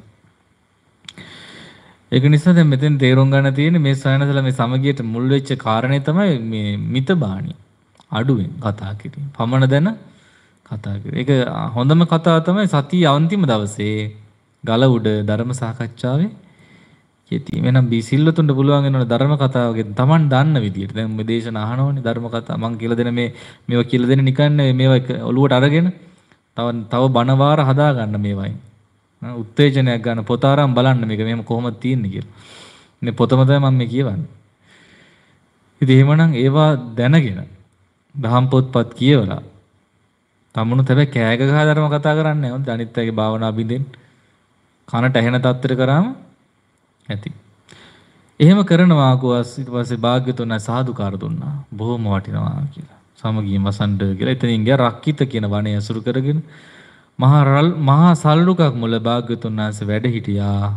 ඒක නිසා දැන් මෙතෙන් තේරුම් ගන්න තියෙන්නේ මේ සයනසලා මේ සමගියට මුල් වෙච්ච කාරණේ තමයි මේ මිතබාණි. අඩුවෙන් කතා කිරීම. පමණ දැන කතා කිරීම. ඒක හොඳම කතාව තමයි සතියේ අන්තිම දවසේ ගල උඩ ධර්ම සාකච්ඡාවේ යති වෙනම් බීසිල්ලතුන්ට පුළුවන් වෙනවනේ ධර්ම කතාවගේ Taman දන්න විදියට දැන් මේ දේශන අහනවනේ ධර්ම කතා මං කියලා දෙන මේවා කියලා දෙන නිකන් මේවා ඔලුවට අරගෙන තව බණ වාර හදා ගන්න මේවයි උත්තේජනයක් ගන්න පොත අරන් බලන්න මේක මෙහෙම කොහොමද තියෙන්නේ කියලා මේ පොතම තමයි මම මේ කියවන්නේ ඉතින් එහෙමනම් ඒවා දැනගෙන දහම් පොත්පත් කියවලා තමනුත් හැබැයි කෑග ගහ ධර්ම කතා කරන්නේ නැහැ අනිත් අයගේ භාවනා බින්දෙන් කනට ඇහෙන තත්ත්වයට කරාම ඇති. එහෙම කරනවා කෝස් ඊට පස්සේ භාග්‍යතුන් සාදුකාර දුන්නා. බොහොම වටිනවා කියලා. සමගියෙන් වසන්ඩ කියලා. එතනින් ගියා රක්කිත කියන වනය අසුරු කරගෙන මහා සල්ලුකක් මුල භාග්‍යතුන් වහන්සේ වැඩ හිටියා.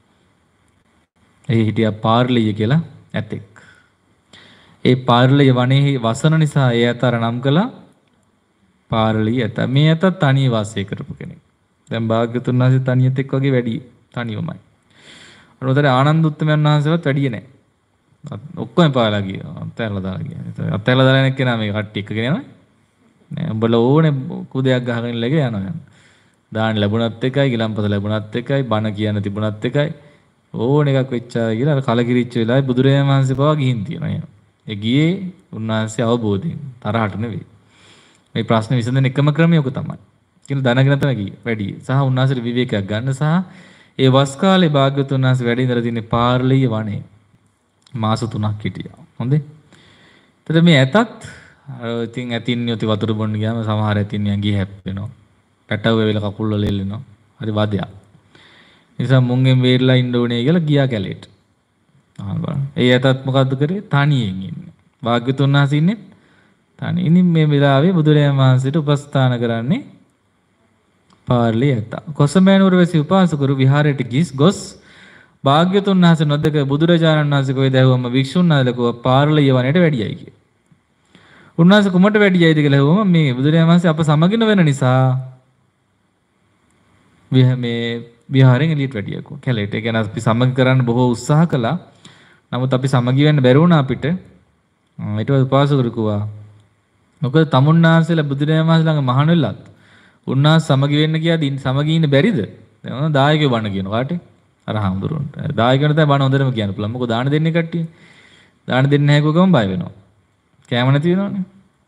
ඒ හිටියා පාර්ලිය කියලා ඇතෙක්. ඒ පාර්ලිය වනයේ වසන නිසා ඒ අතර නම් කළා පාර්ලිය ඇත. මේ ඇත තනිය වාසය කරපු කෙනෙක්. දැන් භාග්‍යතුන් වහන්සේ තනියත් එක් වගේ වැඩි තනියමයි. අරතර ආනන්ද උත්තමයන් වහන්සේවත් වැඩිය නැහැ. ඔක්කොම පාලා ගියා. අත්හැරලා දාලා ගියා. අත්හැරලා දාලා නැක් කෙනා මේ කට්ටිය එක්කගෙන යනවා. නෑ උඹලා ඕනේ කුදයක් ගහගෙන ඉලක යනවා. දාන ලැබුණත් එකයි, ගිලම්පස ලැබුණත් එකයි, බණ කියන්න තිබුණත් එකයි. ඕන එකක් වෙච්චා කියලා අර කලකිරිච්ච වෙලාවේ බුදුරජාණන් වහන්සේ පවා ගිහින් තියෙනවා. ඒ ගියේ උන්වහන්සේ අවබෝධයෙන් තරහට නෙවෙයි. මේ ප්‍රශ්නේ විසඳන එකම ක්‍රමය ඔක තමයි. කියලා දැනගෙන තමයි ගියේ. වැඩි. සහ උන්වහන්සේට විවේකයක් ගන්න සහ ඒ වස් කාලේ භාග්‍යවතුන් වහන්සේ වැඩ ඉඳලා තියෙන පාර්ලිය වනේ මාස 3ක් හිටියා. හොඳේ. එතකොට මේ ඇතත් ඉතින් ඇතින් යොති වතුර බොන්න ගියාම සමහර ඇතින් යංගී හැප්පෙනවා. පැටව වෙලා කකුල් වල එල්ලෙනවා. හරි වදයක්. නිසා මුංගෙන් වේරලා ඉන්න ඕනේ කියලා ගියා කැලේට. අහන්න බලන්න. ඒ ඇතත් මොකද්ද කරේ? තනියෙන් ඉන්නේ. භාග්‍යවතුන් වහන්සේ ඉන්නේ තනියෙන්. ඉතින් මේ වෙලාවේ බුදුරජාණන් වහන්සේට උපස්ථාන කරන්නේ පාර්ලිය ඇත. කොසඹෑනුවර වැසි උපාසකවරු විහාරයට ගොස් භාග්‍යවතුන් වහන්සේ නොදක බුදුරජාණන් වහන්සේ කොහෙද ඇහුවම වික්ෂුන් වහන්සේලා පාර්ලිය වනයේට වැඩියයි කිය. උන්වහන්සේ කුමට වැඩියයිද කියලා ඇහුවම මේ බුදුරජාණන් වහන්සේ අප සමගින වෙන නිසා මේ විහාරයෙන් එළියට වැඩියකෝ. කැලේට. ඒ කියන්නේ අපි සමගි කරන්න බොහෝ උත්සාහ කළා. නමුත් අපි සමගි වෙන්න බැරි වුණා අපිට. ඊට පස්සේ උපාසකවරු කිව්වා මොකද තමුන්නාන්සේලා බුදුරජාණන් වහන්සේ ළඟ මහාන වෙලත් උන්වහන්සේ සමගි වෙන්න කියද්දී සමගි ඉන්න බැරිද? දැන් දායකයෝ බණ කියන කාටේ? අර හාමුදුරුවන්ට. දායකයන්ට තමයි බණ හොඳටම කියන්න පුළුවන්. මොකද දාන දෙන්නේ කට්ටිය. දාන දෙන්නේ නැහැ කිව්වම බය වෙනවා. කෑම නැති වෙනවනේ.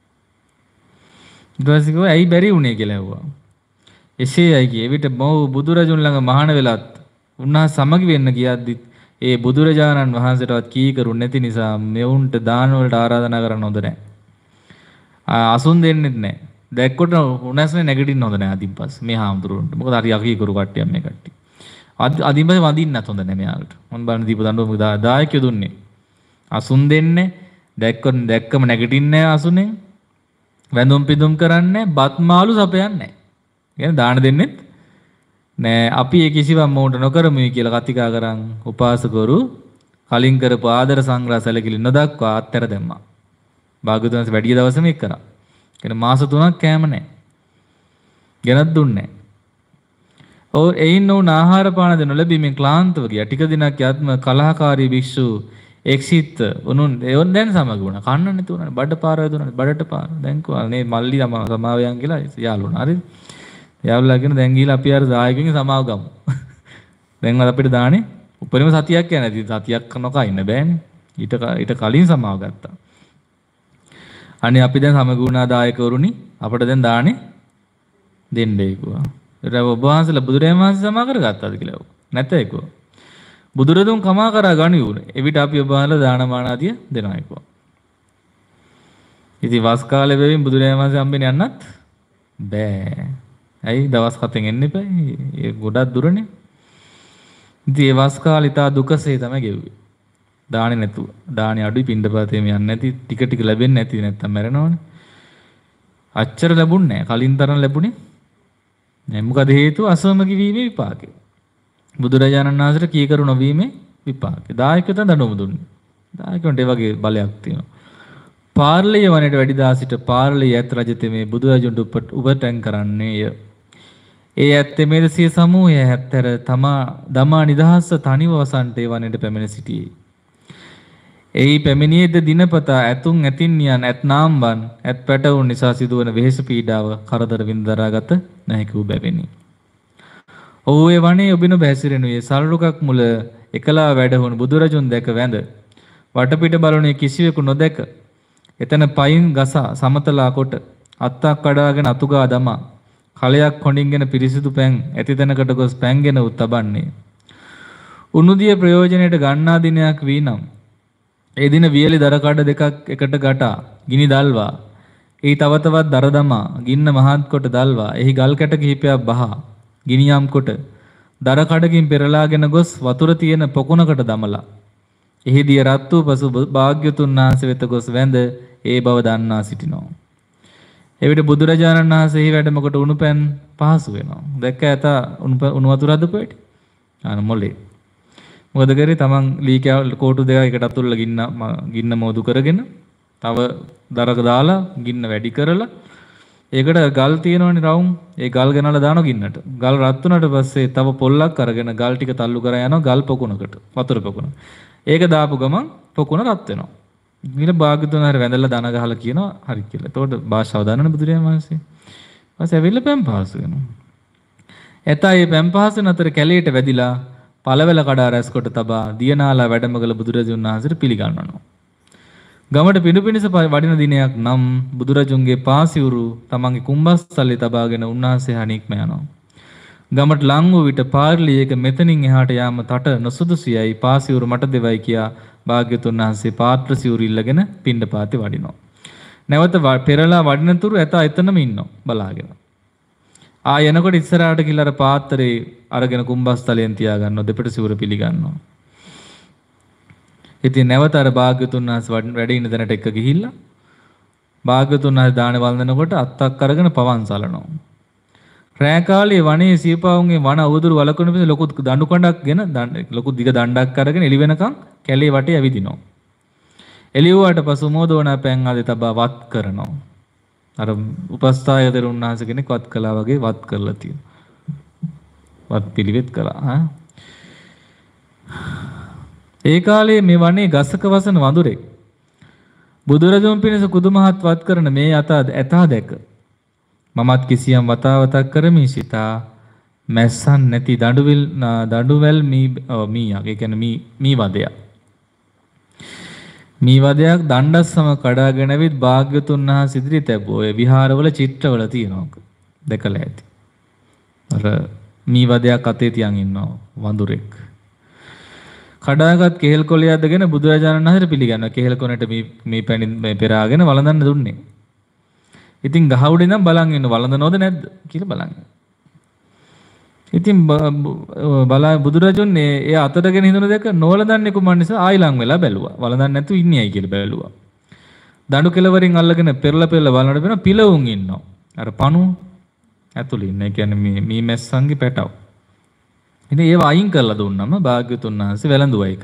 ඊට පස්සේ කිව්වා ඇයි බැරි වුනේ කියලා ඇහුවා. එසේයි කියේ විට මොහු බුදුරජුන් ළඟ මහාන වෙලත් උන්වහන්සේ සමගි වෙන්න කියද්දි ඒ බුදුරජාණන් වහන්සේටවත් කීකරු නැති නිසා මෙවුන්ට දාන වලට ආරාධනා කරන්න හොඳ නැහැ. අසුන් දෙන්නෙත් නැහැ. දැක්කොට උනස්නේ නැගිටින්න හොඳ නැහැ අදින් පස්සේ මේ හාමුදුරුවන්ට. මොකද හරි අකීකරු කට්ටියක් මේ කට්ටිය. අදින් පස්සේ වඳින්නත් හොඳ නැහැ මෙයාලට. මොන් බලන්න දීප දඬුවම දායකයෝ දුන්නේ. අසුන් දෙන්නේ දැක්කම නැගිටින්නේ නැහැ අසුනේ. වැඳුම් පිදුම් කරන්නේ බත් මාළු සපයන්නේ නැහැ. කියන්නේ දාන දෙන්නෙත් නෑ. අපි ඒ කිසිවක් මොකට නොකරමුයි කියලා කතිකා කරන් උපාසකවරු කලින් කරපු ආදර සංග්‍රහ සැලකිලි නොදක්වා අත්තර දැම්මා. භාග්‍යවතුන්ස් වැඩි දවසම එක් කරා. කියන්නේ මාස 3ක් කෑම නැහැ. ගෙනත් දුන්නේ නැහැ. ඔව් එයින් නෝ ආහාර පාන දෙනු ලැබීමෙන් ක්ලාන්තව ගියා. ටික දිනක් යත්ම කලහකාරී භික්ෂු එක්සිත උනුන් ඒවන් දැන් සමග වුණා. කන්න නැති වුණා. බඩ පාර වැදුණා. බඩට පාර. දැන් කොහොමද මේ මල්ලි සමාවයන් කියලා යාළුවනා. හරිද? යාළුවා කියන දැන් ගිහලා අපි අර දායකයන්ගේ සමාව ගමු. දැන් අපිට දාන්නේ උපරිම සතියක් යන නැති සතියක් නොකා ඉන්න බෑනේ. ඊට කලින් සමාව ගත්තා. අනේ අපි දැන් සමගුණා දායකවරුනි අපිට දැන් දාන්නේ දෙන්නයි කිව්වා. ඊට ඔබ වහන්සේලා බුදුරජාණන් වහන්සේ සමා කරගත්තාද කියලා. නැතේ කිව්වා. බුදුරදුන් කමා කරා ගනිවුනේ. එවිට අපි ඔබ වහන්සේලා දානමාන ආදිය දෙනවා කිව්වා. ඉතින් වස් කාලේ වෙමින් බුදුරජාණන් වහන්සේ හම්බෙන්න යන්නත් බෑ. ඇයි දවස් 7න් එන්න එපා. ඒ ගොඩක් දුරනේ. ඉතින් ඒ වස් කාලේ තා දුකසේ තමයි ගෙව්වේ. දාන්නේ නැතුව. දාන්නේ අඩුයි පින්ඩපාතේ යන්නේ නැති ටික ටික ලැබෙන්නේ නැති නැත්තම් මැරෙනවනේ. අච්චර ලැබුණේ නැහැ. කලින් තරම් ලැබුණේ නැහැ. මොකද හේතුව අසමගි වීමේ විපාකය. බුදුරජාණන් වහන්සේට කීකරු නොවීමේ විපාකය. දායකයන්ට දඬුවම දුන්නේ. දායකයන්ට ඒ වගේ බලයක් තියෙනවා. පාර්ලිය වනයේට වැඩිදා සිට පාර්ලිය ඇත් රජතෙමේ බුදුරජුන්ට උපටැන් කරන්නේය. ඒ ඇත්තේ මේ සිය සමූහය හැත්තර තමා දමා නිදහස්ස තනිව වසන්ටේ වනයේට පැමිණ සිටියේ. එයි පැමිණියේද දිනපතා ඇතුන් ඇතින්නියන් ඇත්නාම්බන් ඇත් පැටවුන් නිසා සිදුවන වෙහෙස පීඩාව කරදර වින්දරාගත නැහැකි වූ බැවිනි. ඔහු ඒ වනයේ ඔබින බැසිරෙනුයේ සල්රුකක් මුල එකලා වැඩහුණු බුදුරජුන් දැක වැඳ වටපිට බලුනේ කිසිවෙකු නොදැක එතන පයින් ගසා සමතලා කොට අත්තක් කඩාගෙන අතුගා දමා කලයක් කොණින්ගෙන පිරිසිදු පැන් ඇති තැනකට ගොස් පැන්ගෙන උත් තබන්නේ. උණුදිය ප්‍රයෝජනයට ගන්නා දිනයක් වී නම් ඒ දින වියලි දර කඩ දෙකක් එකට ගටා ගිනි දල්වා ඒ තව තවත් දර දමා ගින්න මහත් කොට දල්වා එහි ගල් කැට කිහිපයක් බහා ගිනියම් කොට දර කඩකින් පෙරලාගෙන ගොස් වතුර තියෙන පොකුණකට දමලා එහිදී රත් වූ පසු භාග්‍යතුන් වහන්සේ වෙත ගොස් වැඳ ඒ බව දන්නා සිටිනවා. එවිට බුදුරජාණන් වහන්සේ එහි වැඩමකට උණු පැන් පහසු වෙනවා. දැක්ක ඇත උණු වතුර අදපුවට. මොලේ. මොකද කරේ තමන් ලී කෝටු දෙකක් එකට අතුල්ලා ගින්න මෝදු කරගෙන තව දරක දාලා ගින්න වැඩි කරලා ඒකට ගල් තියෙනවනේ රවුම් ඒ ගල් ගෙනල්ලා දානවා ගින්නට. ගල් රත් වුණාට පස්සේ තව පොල්ලක් අරගෙන ගල් ටික තල්ලු කරා යනවා ගල් පොකුණකට වතුර පොකුණ. ඒක දාපු ගමන් පොකුණ රත් වෙනවා. ඊළ භාග්‍යතුන් හරි වැඳලා දන ගහලා කියනවා හරි කියලා. එතකොට භාෂාව දන්නනේ බුදුරජාණන් වහන්සේ. ඊපස්සේ ඇවිල්ලා පැම් පහසු වෙනවා. එතා මේ පැම් පහසුන අතර කැලේට වැදිලා පළවැල කඩා රැස් කොට තබා දියනාලා වැඩමගල බුදුරජුන් වහන්සේට පිළිගන්වනවා. ගමට පිඬු පිණිස වඩින දිනයක් නම් බුදුරජුන්ගේ පාසිවුරු තමන්ගේ කුඹස්තලේ තබාගෙන උන්වහන්සේ හණික්ම යනවා. ගමට ලං වූ විට පාර්ලියේක මෙතනින් එහාට යාම තට නොසුදුසුයයි පාසිවුරු මට දෙවයි කියා භාග්‍යතුන් වහන්සේ පාත්‍ර සිවුරු ඉල්ලගෙන පිණ්ඩපාතේ වඩිනවා. නැවත පෙරලා වඩිනතුරු ඇතා එතනම ඉන්නවා බලාගෙන. එනකොට ඉස්සරහට ගිහලා අර පාත්‍රේ අරගෙන කුඹස්තලයෙන් තියාගන්නවා දෙපිට සිවුර පිළිගන්නවා. ඉතින් නැවත අර භාග්‍යතුන් වහන්සේ වැඩ ඉන්න තැනට එක්ක ගිහිල්ලා භාග්‍යතුන් වහන්සේ දාන වළඳනකොට අත්තක් අරගෙන පවන් සලනවා. රෑ කාලේ වනයේ සීපාවුන්ගේ වන අවුදුරු වලකුණු පිට ලොකු දඬු කණ්ඩක්ගෙන ලොකු දිග දණ්ඩක් අරගෙන එළි වෙනකන් කැලේ වටේ ඇවිදිනවා. එළියුවාට පසු මොදෝන පැන් ආදී තබා වත් කරනවා. අර උපස්ථාය දරුන් වහන්සේ කෙනෙක් වත් කළා වගේ වත් කරලා තියෙනවා. වත් පිළිවෙත් කළා. ඒ කාලේ මේ වනේ ගසක වසන වඳුරෙක් බුදුරජුන් පිණිස කුදුමහත් වත් කරන මේ ඇතා දැක මමත් කිසියම් වතාවතක් කරමි සිතා මැස්සන් නැති දඬුවැල් මීයක් ඒ කියන්නේ මී වදයක් මේ වදයක් දණ්ඩස්සම කඩාගෙන විත් භාග්‍යතුන් වහන්සේ ඉදිරියට තැබුවා. ඔය විහාරවල චිත්‍රවල තියෙනවා. දැකලා ඇති. අර මේ වදයක් අතේ තියන් ඉන්නවා වඳුරෙක්. කඩාගත් කෙහෙල් කොළය අදගෙන බුදුරජාණන් වහන්සේට පිළිගන්නවා. කෙහෙල් කොනට මේ පැණි මේ පෙරාගෙන වළඳන්න දුන්නේ. ඉතින් ගහ උඩ ඉඳන් බලන් ඉන්න වළඳනවද නැද්ද කියලා බලන්. ඉතින් බුදුරජුන් ඒ අතටගෙන හිඳුන දෙක නොවලදන්නේ කුමන් නිසා ආයිලං වෙලා බැලුවා. වලදන්නේ නැතු ඉන්නේයි කියලා බැලුවා. දඬු කෙලවරින් අල්ලගෙන පෙරලා බලනකොට වෙන පිලවුන් ඉන්නවා. අර පණු ඇතුළේ ඉන්න. ඒ කියන්නේ මේ මැස්සන්ගේ පැටව. ඉතින් ඒව අයින් කරලා දුන්නම භාග්‍යතුන් වහන්සේ වැළඳුවා ඒක.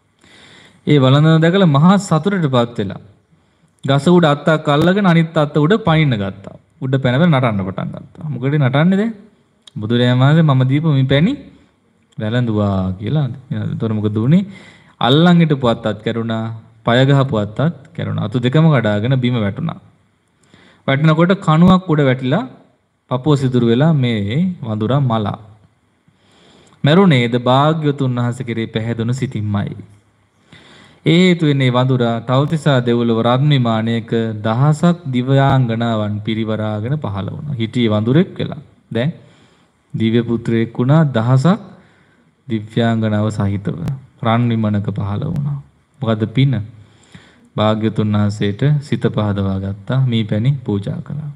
ඒ වළඳන දැකලා මහා සතුටටපත් වෙලා ගස උඩ අත්තක් අල්ලගෙන අනිත් අත්ත උඩ පනින්න ගත්තා. උඩ පැන නටන්න පටන් ගත්තා. මොකද නටන්නේ දැන්? බුදුරජාණන් වහන්සේ මම දීපු මේ පැණි වැළඳුවා කියලා. එතකොට මොකද උනේ? අල්ලන් හිටපු අත්තත් කැරුණා, පය ගහපු අත්තත් කැරුණා. අතු දෙකම කඩාගෙන බිම වැටුණා. වැටෙනකොට කණුවක් උඩ වැටිලා පපුව සිදුරු වෙලා මේ වඳුරා මලා. මරුණේද භාග්‍යතුන් වහන්සේ කෙරේ පැහැදුණු සිතින්මයි. ඒ හේතුවෙන් වඳුරා තවතිසා දෙව්ලොව රත් විමානයක දහසක් දිව්‍යාංගනාවන් පිරිවරාගෙන පහළ වුණා. හිටියේ වඳුරෙක් වෙලා. දැන් දිව්‍ය පුත්‍රයෙක් වුණා දහසක් දිව්‍යාංගනාව සහිතව රන් විමනක පහළ වුණා. මොකද පින භාග්‍යතුන් වහන්සේට සිත පහදවා ගත්තා. මේ පැණි පූජා කළා.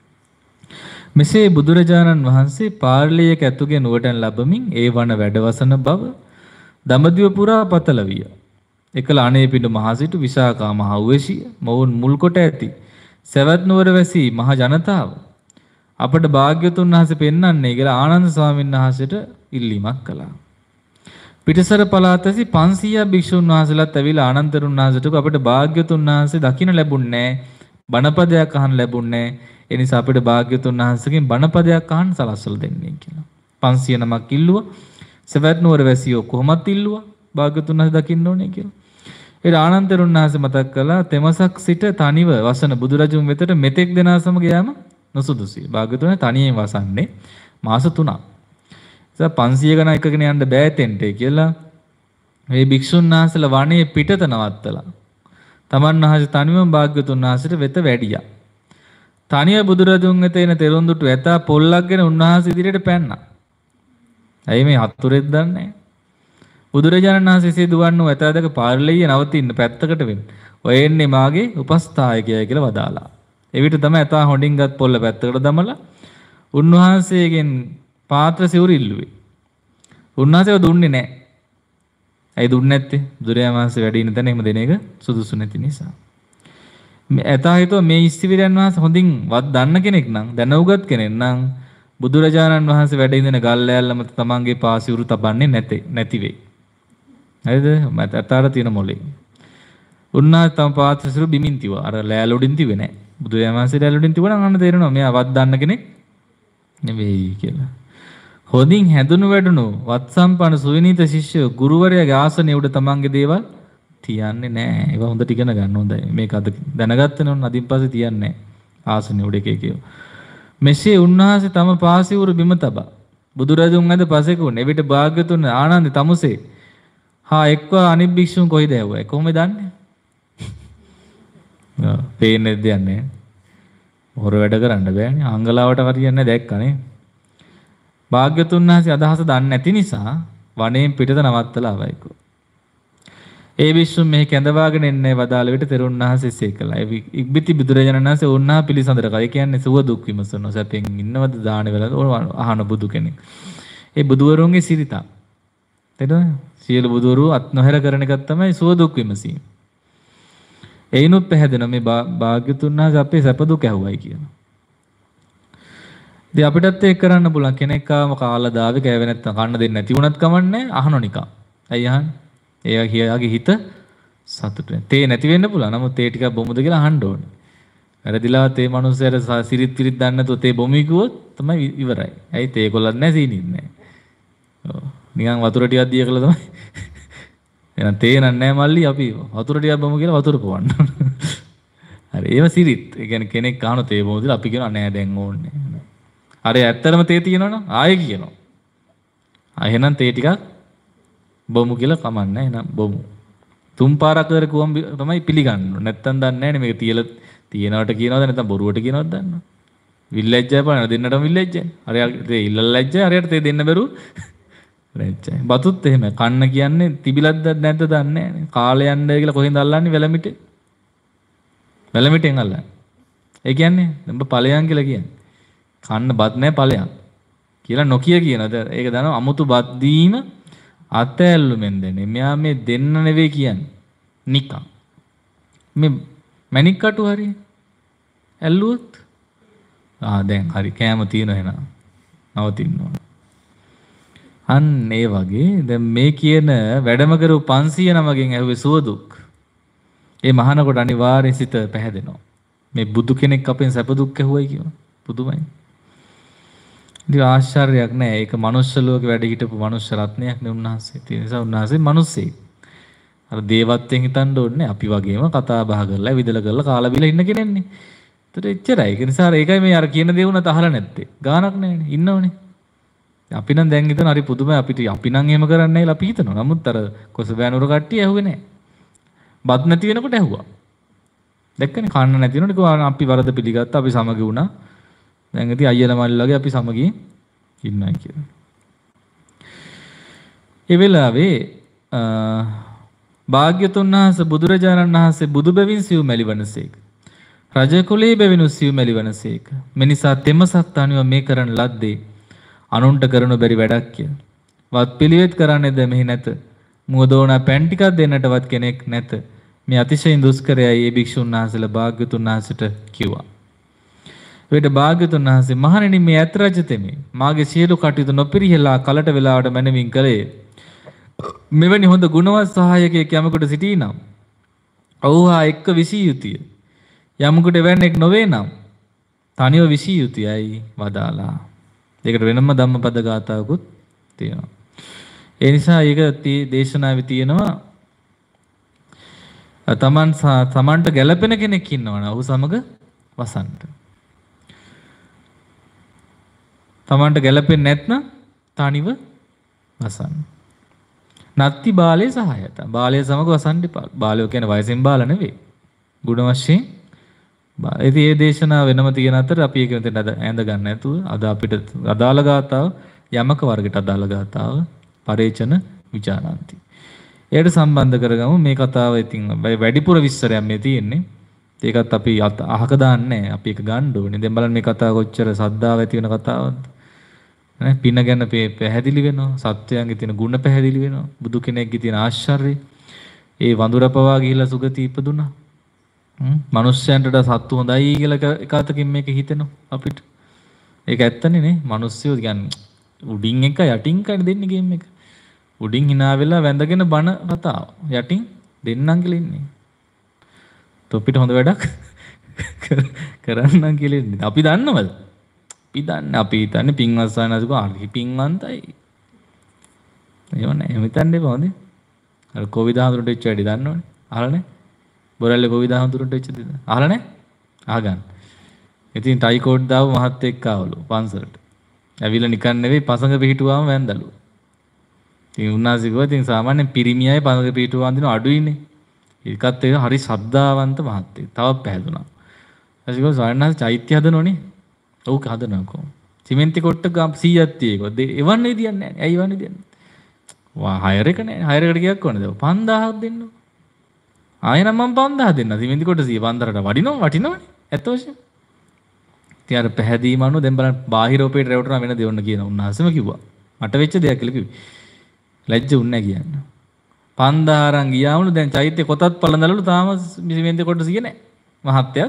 මෙසේ බුදුරජාණන් වහන්සේ පාර්ලියක ඇතුගේ නුවටන් ලැබමින් ඒ වන වැඩවසන බව දඹදිව පුරා පතල විය. එකල අනේපිඬු මහසිටු විශාකා මහ උවැසිය මොවුන් මුල් කොට ඇති සවැත් නුවර වැසි මහ ජනතාව අපට භාග්‍යතුන් වහන්සේ පෙන්වන්නේ කියලා ආනන්ද ස්වාමීන් වහන්සේට ඉල්ලීමක් කළා. පිටසර පළාත ඇසි 500 භික්ෂුන් වහන්සේලාත් ඇවිල්ලා ආනන්දරුන් වහන්සේට අපට භාග්‍යතුන් වහන්සේ දකින්න ලැබුණේ නැහැ. බණපදයක් අහන්න ලැබුණේ නැහැ. ඒ නිසා අපිට භාග්‍යතුන් වහන්සේගෙන් බණපදයක් අහන්න සලස්වලා දෙන්නේ කියලා. 500 නමක් ඉල්ලුවා. සවැත් නුවර වැසියෝ කොහොමත් ඉල්ලුවා භාග්‍යතුන් වහන්සේ දකින්න ඕනේ කියලා. ඒ ආනන්දරුන් වහන්සේ මතක් කළා තෙමසක් සිට තනිව වසන බුදුරජුන් වෙතට මෙතෙක් දෙනා සමග යාම නොසුදුසුයි. භාග්‍යතුන් තනියෙන් වසන්නේ මාස 3ක්. ඒ 500 ගණන් එකගෙන යන්න බෑ තෙන්ට කියලා මේ භික්ෂුන් වහන්සේලා වනේ පිටත නවත්තලා තමන් වහන්සේ තනිවම භාග්‍යතුන් වහන්සේට වෙත වැඩියා. තනිය බුදුරජුන් වෙත එන තෙරුන් දුටු ඇතා පොල්ලක්ගෙන උන්වහන්සේ ඉදිරියට පැන්නා. ඇයි මේ හතුරෙක් දන්නේ? බුදුරජාණන් වහන්සේ දුවන්නෝ ඇතා දැක පාරලිය නවතින්න පැත්තකට වෙන්න. ඔය එන්නේ මාගේ උපස්ථායකයයි කියලා වදාලා. එවිට තමයි ඇතා හොඬින්ගත් පොල්ල පැත්තකට දමලා උන්වහන්සේගෙන් පාත්‍ර සිවුරු ඉල්ලුවේ. උන්වහන්සේව දුන්නේ නැහැ. ඇයි දුන්නේ නැත්තේ? බුදුරජාණන් වහන්සේ වැඩ ඉන්න තැන එහෙම දෙන එක සුදුසු නැති නිසා. මේ ඇතා හිතුවා මේ ඉස්තිවිරයන් වහන්සේ හොඳින් වත් දන්න කෙනෙක් නම් දැනුගත් කෙනෙක් නම් බුදුරජාණන් වහන්සේ වැඩ ඉඳන ගල් ලෑල්ලම තමන්ගේ පාසිවුරු තබන්නේ නැති වෙයි. හරිද? මට ඇතාට තියෙන මොලේ. උන්වහන්සේ තම පාත්‍ර සිවුරු බිමින් තියුවා. අර ලෑල්ල උඩින් තිබුවේ නැහැ. බුදුරජාණන් වහන්සේ ලෑල්ල උඩින් තිබුණා නම් අන්න තේරෙනවා මෙයා වත් දන්න කෙනෙක් නෙවෙයි කියලා. හොඳින් හැදුණු වැඩුණු වත් සම්පන්න සුවිනීත ශිෂ්‍ය ගුරුවරයාගේ ආසනයේ උඩ තමන්ගේ දේවල් තියන්නේ නැහැ. ඒවා හොඳට ඉගෙන ගන්න හොඳයි. මේක අද දැනගත්තේ නෝන අදින් පස්සේ තියන්නේ නැහැ. ආසනයේ උඩ එක කියව. මෙසේ උන්වහන්සේ තම පාසිවුරු බිම තබා බුදුරජුන් අද පසෙකුණ එවිට භාග්‍යතුන් ආනන්ද තමුසේ හා එක්ව අනිත් භික්ෂුන් කොයිද ඇව්වා? කොහොමද දන්නේ? පේන්නේ දෙයක් නැහැ. හොර වැඩ කරන්න බෑනේ. අංගලාවට හරියන්නේ දැක්කනේ. භාග්‍යතුන් වහන්සේ අදහස දන්නේ නැති නිසා වනයෙන් පිටත නවත්තලා ආවයිකෝ. ඒ විශ්වම් මේ කැඳවාගෙන එන්නේ වදාළ විට තෙරුන් වහන්සේ සේකලා. ඒ ඉක්බිති බුදුරජාණන් වහන්සේ ඕන්නා පිළිසඳර කයි කියන්නේ සුව දුක් විමසන සැපෙන් ඉන්නවද දාන වෙලා අහන බුදු කෙනෙක්. ඒ බුදුවරුන්ගේ සිරිතා. තේරෙනවද? සියලු බුදුවරු අත් නොහැර කරන එකක් තමයි සුව දුක් විමසීම. ඒිනුත් පැහැදෙන මේ භාග්‍යතුන් වහන්සේ අපේ සැප දුක ඇහුවයි කියනවා. ඉතින් අපිටත් ඒක කරන්න පුළුවන්. කෙනෙක් ආවම කාලා දාවේ කෑවේ නැත්තම් කන්න දෙන්නේ නැති වුණත් කමන්නේ අහනෝ නිකන්. ඇයි අහන්නේ? එයාගේ හිත සතුට වෙන. තේ නැති වෙන්න පුළුවන්. නමුත් තේ ටිකක් බොමුද කියලා අහන්න ඕනේ. වැරදිලා තේ මිනිස්සුන්ට සිරිත් පිරිත් දන්නේ නැතුව තේ බොමි කිව්වොත් තමයි ඉවරයි. ඇයි තේ කොල්ලක් නැහැ සීනිත් නැහැ. ඔව්. නිකන් වතුර ටිකක් දිය කළා තමයි. එහෙනම් තේ නැහැ මල්ලි අපි වතුර ටිකක් බොමු කියලා වතුර පොවන්න. හරි ඒව සිරිත්. ඒ කියන්නේ කෙනෙක් අහන තේ බොමුද අපි කියනවා නෑ දැන් ඕනේ. හරි ඇත්තටම තේ තියෙනවනම් ආයෙ කියනවා. එහෙනම් තේ ටිකක් බොමු කියලා කමන්නේ. එහෙනම් බොමු. තුන් පාරක් කර කුවම් තමයි පිළිගන්න. නැත්තම් දන්නේ නෑනේ මේක තියලා තියනවට කියනවද නැත්නම් බොරුවට කියනවද දන්නව. විල්ලැජ්ජය බලන දෙන්නටම විල්ලැජ්ජයි. හරියට තේ ඉල්ලලා ලැජ්ජයි. හරියට තේ දෙන්න බැරුව ලැජ්ජයි. බතුත් එහෙම කන්න කියන්නේ තිබිලද්ද නැද්ද දන්නේ නෑනේ. කාලේ යන්නේ කියලා කොහෙන්ද අල්ලන්නේ වැලමිටේ. වැලමිටෙන් අල්ලන්නේ. ඒ කියන්නේ උඹ ඵලයන් කියලා කියන්නේ. කන්න බත් නෑ ඵලයන්. කියලා නොකිය කියනද ඒක දනවා අමුතු බත් දීම අතැල්ලුමෙන් දෙන්නේ. මෙයා මේ දෙන්න නෙවෙයි කියන්නේ. නිකන්. මේ මැණික් කටු හරිය. ඇල්ලුවොත් දැන් හරි කෑම තියෙන එහෙනම් නවතින්න ඕන. අන්න ඒ වගේ දැන් මේ කියන වැඩම කරු 500 නමගෙන් ඇහුවේ සුව දුක්. ඒ මහානකොට අනිවාර්යෙන් සිත පැහැදෙනවා. මේ බුදු කෙනෙක් අපෙන් සැප දුක් ඇහුවයි කියනවා. පුදුමයි. ඉතින් ආශ්චර්යයක් නෑ. ඒක මනුෂ්‍ය ලෝකේ වැඩ හිටපු මනුෂ්‍ය රත්නයක් නේ උන්වහන්සේ. ඒ නිසා උන්වහන්සේ මිනිස්සෙක්. අර දේවත්වයෙන් හිතන්න ඕනේ අපි වගේම කතා බහ කරලා විදලා කරලා කාලා බිලා ඉන්න කෙනෙක්නේ. ඒතර එච්චරයි. ඒ නිසා ඒකයි මේ අර කියන දේ උනත් අහලා නැත්තේ. ගානක් නෑනේ. ඉන්නවනේ. අපි නම් දැන් හිතන හරි පුදුමයි අපිට අපි නම් එහෙම කරන්නේ නැහැ අපි හිතනවා. නමුත් අර කොසබෑනුර කට්ටිය ඇහුවේ නැහැ. බත් නැති වෙනකොට ඇහුවා. දැක්කනේ කන්න නැති වෙනකොට අපි වරද පිළිගත්තා අපි සමගි වුණා. දැන් ඉතින් අයියලා මල්ලගේ අපි සමගියෙන් ඉන්නයි කියලා. ඒ වෙලාවේ භාග්‍යතුන් වහන්සේ බුදුරජාණන් වහන්සේ බුදු බැවින් සිව් මැලිවනසේක. රජ කුලේ බැවිනු සිව් මැලිවනසේක. මිනිසා තෙමසක් තනිව මේ කරන ලද්දේ අනුන්ට කරනු බැරි වැඩක් කියලා. වත් පිළිවෙත් කරන්නේද මෙහි නැත. මුවදෝන පැන් ටිකක් දෙන්නටවත් කෙනෙක් නැත. මේ අතිශයින් දුෂ්කරයයි ඒ භික්ෂුන් වහන්සේලා භාග්‍යතුන් වහන්සේට කිව්වා. ඒකට භාග්‍යතුන් වහන්සේ මහණෙනි මේ ඇත් රජතෙමි. මාගේ සියලු කටයුතු නොපිරිහෙලා කලට වෙලාවට මැනවින් කළේ. මෙවැනි හොඳ ගුණවත් සහායකයෙක් යමකට සිටී නම් ඔව්හා එක්ක විසිය යුතුය. යමකට එවැන්නෙක් නොවේ නම් තනිව විසිය යුතුයයි වදාලා. ඒකට වෙනම ධම්මපද ගාථාවකුත් තියෙනවා. ඒ නිසා ඒක දේශනාවේ තියෙනවා තමන්ට ගැළපෙන කෙනෙක් ඉන්නවනේ ඔහු සමග වසන්ත. තමන්ට ගැළපෙන්නේ නැත්නම් තනිව වසන්න. නත්ති බාලේ සහායත. බාලය සමග වසන්න එපා. බාලයෝ කියන්නේ වයසෙන් බාල නෙවෙයි. ගුණ වශයෙන් ඉතින් මේ දේශනාව වෙනම තියෙන අතර අපි ඒක මෙතන ඇඳ ගන්න නැතුව අද අපිට අදාළ ගාතාව යමක වර්ගයට අදාළ ගාතාව පරේචන විචාරාන්ති. ඒකට සම්බන්ධ කරගමු මේ කතාව. ඉතින් වැඩිපුර විස්තරයක් මේ තියෙන්නේ. ඒකත් අපි අහක දාන්නේ නැහැ. අපි ඒක ගන්න ඕනේ. දැන් බලන්න මේ කතාව කොච්චර සද්දාව ඇති වෙන කතාවක්ද. නේ පින ගැන පැහැදිලි වෙනවා. සත්‍යයන්ගේ තියෙන ගුණ පැහැදිලි වෙනවා. බුදු කෙනෙක්ගේ තියෙන ආශ්චර්යය. ඒ වඳුරපවා ගිහිලා සුගති ඉපදුනා. මනුස්සයන්ට සත්තු හොඳයි කියලා එක අතකින් මේක හිතෙනවා අපිට. ඒක ඇත්තනේ නේ. මිනිස්සු කියන්නේ උඩින් එක යටින් කන දෙන්නේ ගේම් එක. උඩින් hina වෙලා වැඳගෙන බන කතාව. යටින් දෙන්නම් කියලා ඉන්නේ. තොපිට හොඳ වැඩක් කරන්නම් කියලා ඉන්නේ. අපි දන්නවද? අපි දන්නේ අපි හිතන්නේ පින්වස්සානසුක ආරි පින්වන්තයි. එහෙම නෑ. එහෙම හිතන්නේ කොහොමද? අර කොවිද හඳුනට වෙච්ච වැඩි දන්නවනේ. අහලානේ. බොරැල්ලේ කොවිද හඳුනට වෙච්ච දෙද? අහලානේ? අහගන්න. ඉතින් ටයි කෝඩ් දාව මහත් එක්ක ආවලු පන්සලට. ඇවිල්ලා නිකන් නෙවෙයි පසඟ පිහිටුවාම වැන්දලු. ඉතින් උන්වහන්සේ කිව්වා ඉතින් සාමාන්‍යයෙන් පිරිමියයි පසඟ පිහිටුවා වන්දින අඩුයිනේ. ඒකත් ඒක හරි ශ්‍රද්ධාවන්ත මහත්තයෙක්. තවත් පැහැදුනා. ඊට පස්සේ ස්වාමීන් චෛත්‍ය හදනෝනේ. ඔව් හදනවා කොහොම. සිමෙන්ති කොට්ට 100ක් තියෙකෝ. එවන්නේ දියන්නේ නැහැ. ඇයි එවන්නේ දියන්නේ? වා හයර් එක නැහැ. හයර් එකට ගියක් කොහොමද? 5000ක් දෙන්න. ආයෙ නම් මම 5000 දෙන්න. සිමෙන්ති කොට්ට 100 5000ට වටිනවනේ. ඇත්ත වශයෙන්. ඉතින් අර පැහැදීම අනුව දැන් බලන්න බාහිර ඔපේට රැවටුණා වෙන දෙවන්න කියන උන්වහන්සේම කිව්වා. මට වෙච්ච දෙයක් කියලා කිව්වේ. ලැජ්ජ උන්නේ නැහැ කියන්නේ. 5000 අරන් ගියාමලු දැන් චෛත්‍ය කොටත් පළඳලලු තාම සිමෙන්ති කොට්ට 100 නැහැ. මහත්යත්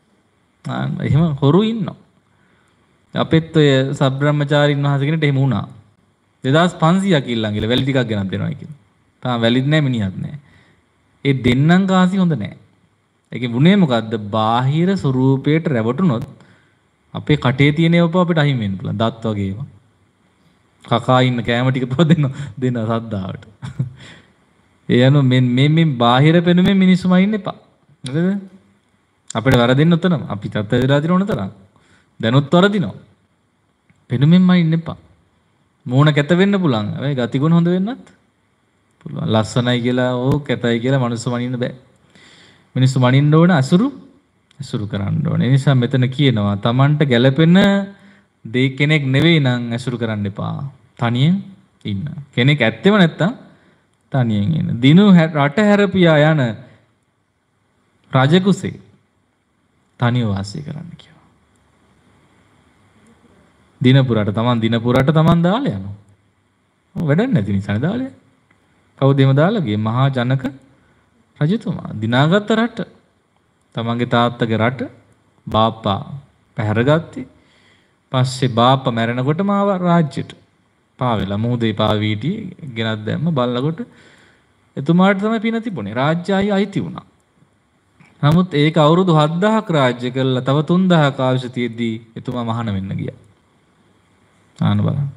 එහෙම හොරු ඉන්නවා. අපෙත් ඔය සබ්‍රාහ්මචාරින් වහන්සේ කෙනෙක්ට එහෙම වුණා. 2500ක් ඉල්ලන් ගිහලා වැලි ටිකක් ගෙනත් දෙනවා කියලා. තාම වැලිත් නැහැ මිනිහත් නැහැ. ඒ දෙන්නම් කාසි හොඳ නැහැ. ඒකේ වුණේ මොකද්ද? බාහිර ස්වරූපයට රැවටුනොත් අපේ කටේ තියෙන ඒවා අපිට අහිමි වෙන්න පුළුවන්. දත් වගේ ඒවා. කකා ඉන්න කෑම ටික පො දෙන සද්දාවට. ඒ යනු මේ බාහිර පෙනුමෙන් මිනිස්සුම ඉන්න එපා. නේද? අපිට වැරදින්න උතනම අපි තත් වෙලා දින උන තරම්. දැනුත් වරදිනවා. පෙනුමෙන්ම ඉන්න එපා. මූණ කැත වෙන්න පුළුවන්. හැබැයි ගතිගුණ හොඳ වෙන්නත් පුළුවන්. ලස්සනයි කියලා ඕ කැතයි කියලා මනුස්ස මනින්න බෑ. මිනිස්සු මනින්න ඕන අසුරු කරන්න ඕන. ඒ නිසා මෙතන කියනවා Tamanට ගැළපෙන දෙය කෙනෙක් නෙවෙයි නම් අසුරු කරන්න එපා. තනියෙන් ඉන්න. කෙනෙක් ඇත්තෙම නැත්තම් තනියෙන් ඉන්න. දිනු රට හැරපියා යන රජකුසේ තනිව වාසය කරන්න කියනවා. දිනපුරට තමන් දාලා යනවා. වැඩක් නැති නිසා දාලා. කවුද එම දාලා ගියේ? මහා ජනක රජතුමා. දිනාගත්ත රට. තමන්ගේ තාත්තගේ රට බාප්පා පැහැරගත්තේ. පස්සේ බාප්පා මැරෙනකොටම ආව රාජ්‍යට. පාවෙලා මුහුදේ පාවීටි ගෙනත් දැම්ම බලනකොට එතුමාට තමයි පින තිබුණේ. රාජ්‍යය අයිති වුණා. නමුත් ඒක අවුරුදු 7000ක් රාජ්‍ය කළා. තව 3000ක් ආයුෂ තියෙද්දී එතුමා මහාන වෙන්න ගියා. ආන බලන්න.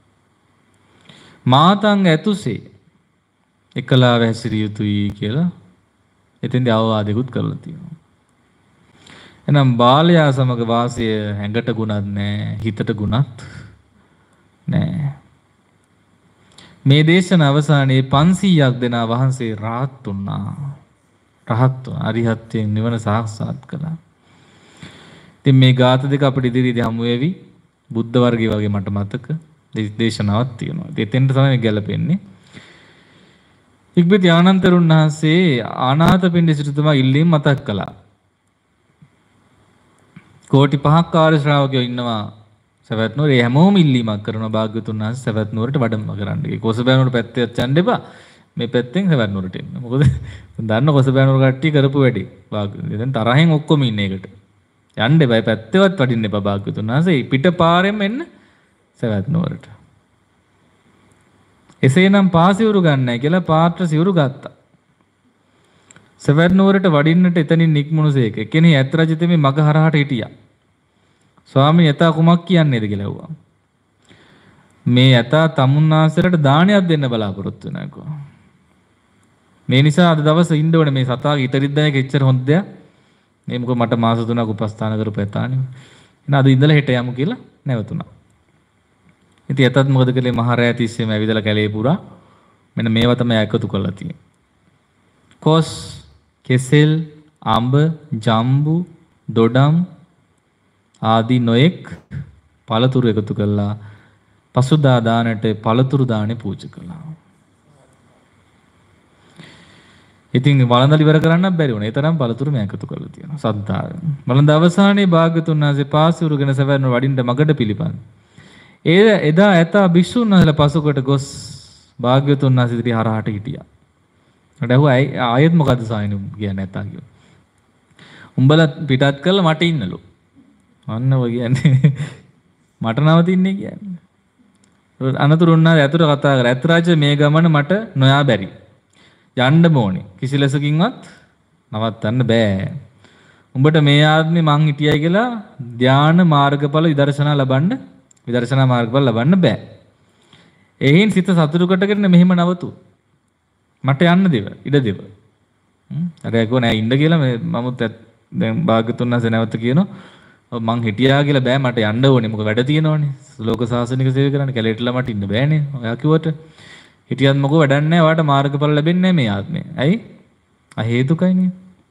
මාතංග ඇතුසේ එකලාව හැසිරිය යුතුයි කියලා එතෙන්දී අවවාදයකුත් කරලා තියෙනවා. එහෙනම් බාලයා සමග වාසය හැඟට ගුණත් නැහැ, හිතට ගුණත් නැහැ. මේ දේශන අවසානයේ 500ක් දෙනා වහන්සේ රහත් වුණා. රහත් අරිහත්යෙන් නිවන සාක්ෂාත් කළා. ඉතින් මේ ගාථ දෙක අපිට ඉදිරියේදී හමු වෙවි. බුද්ධ වර්ගය වගේ මට මතක දේශනාවක් තියෙනවා. දෙතෙන්ට තමයි ගැලපෙන්නේ. ඉක්බිති ආනන්තරුන් වහන්සේ ආනාථපිණ්ඩ සිටුතුමා ඉල්ලීම මතක් කළා. කෝටි 5ක් කාර්ය ශ්‍රාවකයෝ ඉන්නවා සවැත් නුවර. ඒ හැමෝම ඉල්ලීමක් කරනවා භාග්‍යවතුන් වහන්සේ සවැත් නුවරට වැඩම කරන්න. ඒ කොසබෑනුවර පැත්තට යන්න එපා. මේ පැත්තෙන් සවැත් නුවරට එන්න. මොකද දන්න කොසබෑනුවර කට්ටිය කරපු වැඩි. දැන් තරහෙන් ඔක්කොම ඉන්නේ ඒකට. යන්න එපා. පැත්තේවත් වඩින්න එපා භාග්‍යවතුන් වහන්සේ. පිට පාරෙම එන්න සවැත් නුවරට. එසේනම් පාසිවුරු ගන්නයි කියලා පාත්‍ර සිවුරු ගත්තා. සවැත් නුවරට වඩින්නට එතනින් නික්මුණුසේක. කෙනෙක් ඇත් රජතෙමේ මග හරහාට හිටියා. ස්වාමී යතා කුමක් කියන්නේද කියලා ඇහුවා. මේ යතා තමුන්නාසලට දානයක් දෙන්න බලාපොරොත්තු වෙනවා කිව්වා. මේ නිසා අද දවසේ ඉන්න ඕනේ මේ සතාගේ ඉතරිද්දායක එච්චර හොඳ දෙයක්. මේ මොකද මට මාස 3ක් උපස්ථාන කරපු යතානේ. එහෙනම් අද ඉඳලා හෙට යමු කියලා නැවතුණා. ඉතින් යතත් මොකද කළේ? මහරෑ තිස්සේම ඇවිදලා කැලේ පුරා මෙන්න මේවා තමයි එකතු කරලා තියෙන්නේ. කොස්, කෙසෙල්, අඹ, ජම්බු, දොඩම් ආදී නොඑක් පළතුරු එකතු කළා. පසුදා දානට පළතුරු දානේ පූජා කළා. ඉතින් වළඳ ඉවර කරන්න බැරි වුණා. ඒ තරම් පළතුරු මම එකතු කරලා තියෙනවා. සද්ධාවෙන්. වළඳ අවසානයේ භාග්‍යතුන් වහන්සේ පාසිරුගෙන සවැන්න වඩින්න මගට පිළිපන්. එදා ඇතා භික්ෂුන් වහන්සේලා පසුකොට ගොස් භාග්‍යතුන් වහන්සේ ඉදිරිය හරහාට හිටියා. ඊට ඇහුවා ආයෙත් මොකද්ද සායනු කියන්නේ නැතා කිව්වා. උඹලා පිටත් කළා මට ඉන්නලු. අන්න ඔය කියන්නේ මට නවතින්නේ කියන්නේ. අනතුරුන්නා ඇතුර කතා කරා. ඇත් රාජ්‍ය මේ ගමන මට නොයා බැරි. යන්න ඕනේ. කිසි ලෙසකින්වත් නවත්තන්න බෑ. උඹට මේ ආත්මේ මං හිටියයි කියලා ධානා මාර්ගඵල විදර්ශනා මාර්ගඵල ලබන්න බෑ. එයින් සිත සතුටු කොටගෙන මෙහෙම නවතු. මට යන්න දෙව. ඉඩ දෙව. අර ඒකෝ නෑ ඉන්න කියලා මම දැන් භාග්‍යතුන් වහන්සේ නැවත කියනවා මං හිටියා කියලා බෑ මට යන්න ඕනේ. මොකද වැඩ තියෙනවනේ. ලෝක සාසනික සේවය කරන්න කැලේටලා මට ඉන්න බෑනේ. ඔයා කිව්වට හිටියත් මොකෝ වැඩක් නෑ. ඔයාට මාර්ගඵල ලැබෙන්නේ නෑ මේ ආත්මේ. ඇයි? හේතුකයිනේ.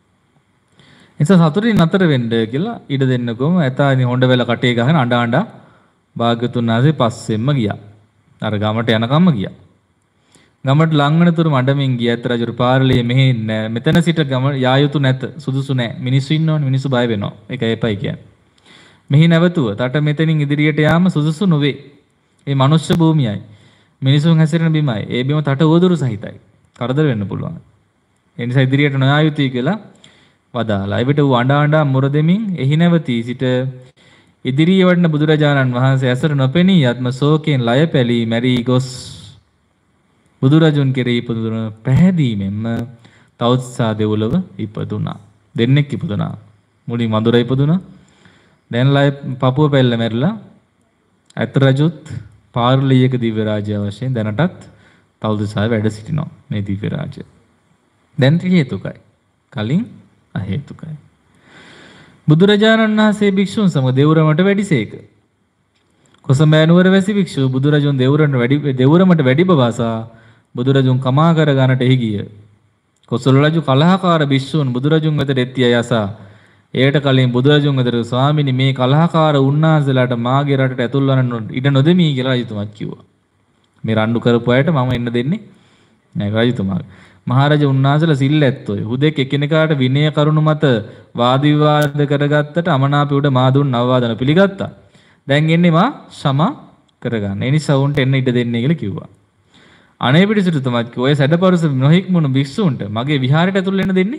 නිසා සතුටින් නතර වෙන්න කියලා ඉඩ දෙන්නකොම ඇතා ඉතින් හොඬ වෙලා කටේ ගහන අඬ අඬ භාග්‍යතුන් වහන්සේ පස්සෙන්ම ගියා. අර ගමට යනකම්ම ගියා. ගමට ලං වෙනතුරු මඩමින් ගියා. ඇත රජු පාරලිය මෙහෙ මෙතන සිට ගම යා යුතු නැත. සුදුසු නෑ. මිනිස්සු ඉන්නවනේ. මිනිස්සු බය වෙනවා. ඒක එපයි කියන්නේ. මෙහි නැවතුව තට මෙතනින් ඉදිරියට යාම සුදුසු නොවේ. ඒ මනුෂ්‍ය භූමියයි. මිනිසුන් හැසිරෙන බිමයි. ඒ බිම තට උවදුරු සහිතයි. කරදර වෙන්න පුළුවන්. ඒ නිසා ඉදිරියට නොයා යුතුයි කියලා වදාලා. එවිට ඌ අඬ අඬ මුර දෙමින් එහි නැවතී සිට ඉදිරියේ වඩන බුදුරජාණන් වහන්සේ ඇසට නොපෙනී යත්ම ශෝකයෙන් ලය පැලී මැරී ගොස් බුදුරජුන් කෙරෙහි ඉපදුන පැහැදීමෙන්ම තවුත්සා දෙව්ලොව ඉපදුනා. දෙන්නෙක් ඉපදුනා. මුලින් වඳුර ඉපදුනා. දැන් ලය පපුව පැල්ල මැරිලා ඇත රජුත් පාර්ලියක දිව්‍ය රාජ්‍ය වශයෙන් දැනටත් තවුත්සා වැඩ සිටිනවා මේ දිව්‍ය රාජ්‍ය. දැන් හේතුකයි. කලින් අහේතුකයි. බුදුරජාණන් වහන්සේ භික්ෂුන් සමග දෙවුරමට වැඩිසේක. කොසඹෑ වැසි භික්ෂුව බුදුරජුන් දෙවුරමට වැඩි බවසා බුදුරජුන් කමා කර ගන්නට එහි ගිය. කොසල් රජු කලහකාර භික්ෂූන් බුදුරජුන් වෙතට එත්තිය යසා එයට කලින් බුදුරජුන් වෙතට ස්වාමිනි මේ කලහකාර උන්වහන්සේලාට මාගේ රටට ඇතුල් වන්න ඉඩ නොදෙමි කියලා රජතුමාත් කිව්වා. මේ රණ්ඩු කරපු අයට මම එන්න දෙන්නේ නැහැ රජතුමාගේ. මහරජා උන්වහන්සේලා සිල් ඇත්තෝය. හුදෙක් එකිනෙකාට විනය කරුණු මත වාද විවාද කරගත්තට අමනාපය උඩ මා දුන් නවවාදන පිළිගත්තා. දැන් එන්නේ මා සමා කරගන්න. ඒ නිසා උන්ට එන්න ඉඩ දෙන්නේ කියලා කිව්වා. අනේ පිටිසිටුතුමාත් කිව්වා ඔය සැඩපරුස නොහික්මුණු භික්ෂූන්ට මගේ විහාරයට ඇතුල් වෙන්න දෙන්නේ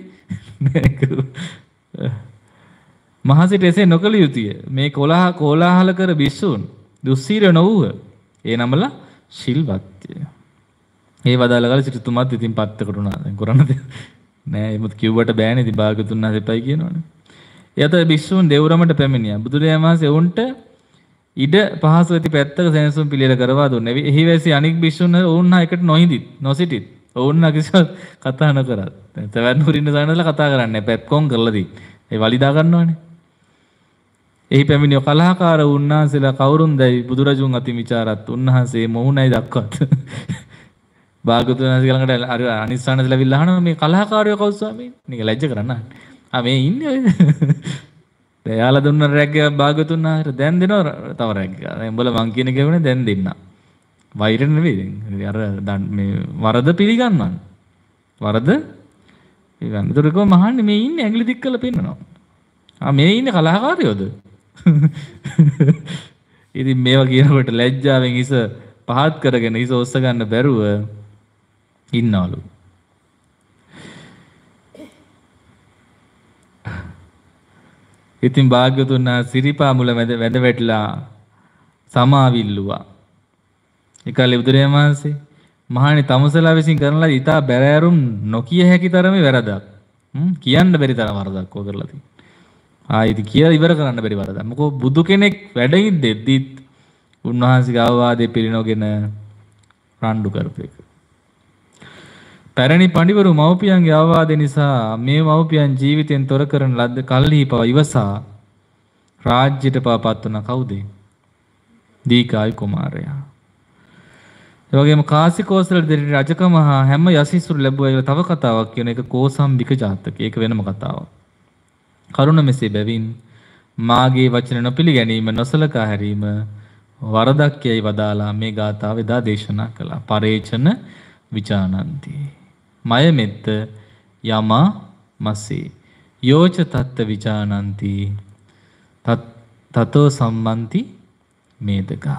නැහැ. මහසිට එසේ නොකළ යුතුය. මේ කොලාහල කර භික්ෂූන් දුස්සීල නොවූහ. ඒ නමලා සිල්වත්ය. ඒ වදාළ කාලේ සිටුතුමාත් ඉතින් පත්තකට උනා. දැන් කරන්නද? නෑ එමුත් කිව්වට බෑනේ. ඉතින් භාගතුන් වහන්සේ එපයි කියනවනේ. එයත භික්ෂූන් දෙව්රමට පැමිණියා. බුදුරජාණන් වහන්සේ උන්ට ඉඩ පහසු ඇති පැත්තක සෙනසුන් පිළියෙල කරවා දුන්නා. එහි වැසි අනික් භික්ෂුන් වුණා එකට නොසිටිත්. වුණා කිසිවක් කතා නොකරත්. දැන් තවන්නූරින් සානදලා කතා කරන්නේ පැප්කොන් කරලා දී. ඒ වලිදා ගන්නවනේ. එහි පැමිණිය කලහකාර උන්වහන්සේලා කවුරුන්දයි බුදුරජුන් අතින් ਵਿਚාරත් උන්වහන්සේ මොහුණයි දක්වත්. භාගතුන් වහන්සේ ළඟට අර අනිස්සානදලා විල්ලා අහනවා මේ කලහකාරයෝ කවුද ස්වාමීන්? නික ලැජ්ජ කරන්න. මේ ඉන්නේ ඔය. එයාලා දුන්න රැග්ග භාගතුන් වහන්සේ දැන් දෙනවා තව රැග්ග. දැන් උඹලා මං කියන කෙවුනේ දැන් දෙන්න. වෛර නෙවෙයි. අර මේ වරද පිළිගන්නවන්න. වරද පිළිගන්න. ඒතරකව මහන්නේ මේ ඉන්නේ ඇඟිලි දික් කරලා පෙන්නනවා. මේ ඉන්නේ කලහකාරයෝද? ඉතින් මේවා කියනකොට ලැජ්ජාවෙන් හිස පහත් කරගෙන හිස ඔස්ස ගන්න බැරුව ඉන්නවලු. ඉතින් භාග්‍යවතුන් සිරිපා මුල වැඳ වැටිලා සමාවිල්ලුවා. ඒකලේ බුදුරජාණන් වහන්සේ මහණනි තමුසලා විසින් කරන ලද ඊට බැරෑරුම් නොකිය හැකි තරමේ වැරදක්. කියන්න බැරි තරම් වරදක් ඔය කරලා තියෙනවා. ආයිත් කියලා ඉවර කරන්න බැරි වරදක්. මොකෝ බුදු කෙනෙක් වැඩ ඉද්දෙද්දිත් උන්වහන්සේගේ අවවාදේ පිළිනොගෙන රණ්ඩු කරපු එක. පැරණි පඬිවරු මව්පියන්ගේ අවවාද නිසා මේ මව්පියන් ජීවිතෙන් තොර කරන ලද්ද කල්හි පව ඉවසා රාජ්‍යයට පවපත් වුණ කවුද? දීකායි කුමාරයා. ඒ වගේම කාසිකෝසල දෙරි රජකම හා හැම යසිසුරු ලැබුවා තව කතාවක් කියන එක කෝසම්බික ජාතකය. ඒක වෙනම කතාවක්. කරුණ මෙසේ බැවින් මාගේ වචන නොපිළිගැනීම නොසලකා හැරීම වරදක් යයි වදාලා මේ ගාථාව එදා දේශනා කළා. පරේචන විචානන්ති මය මෙත්ත යමා මස්සේ යෝච තත්ත විචානන්ති තතෝ සම්මන්ති මේදකා.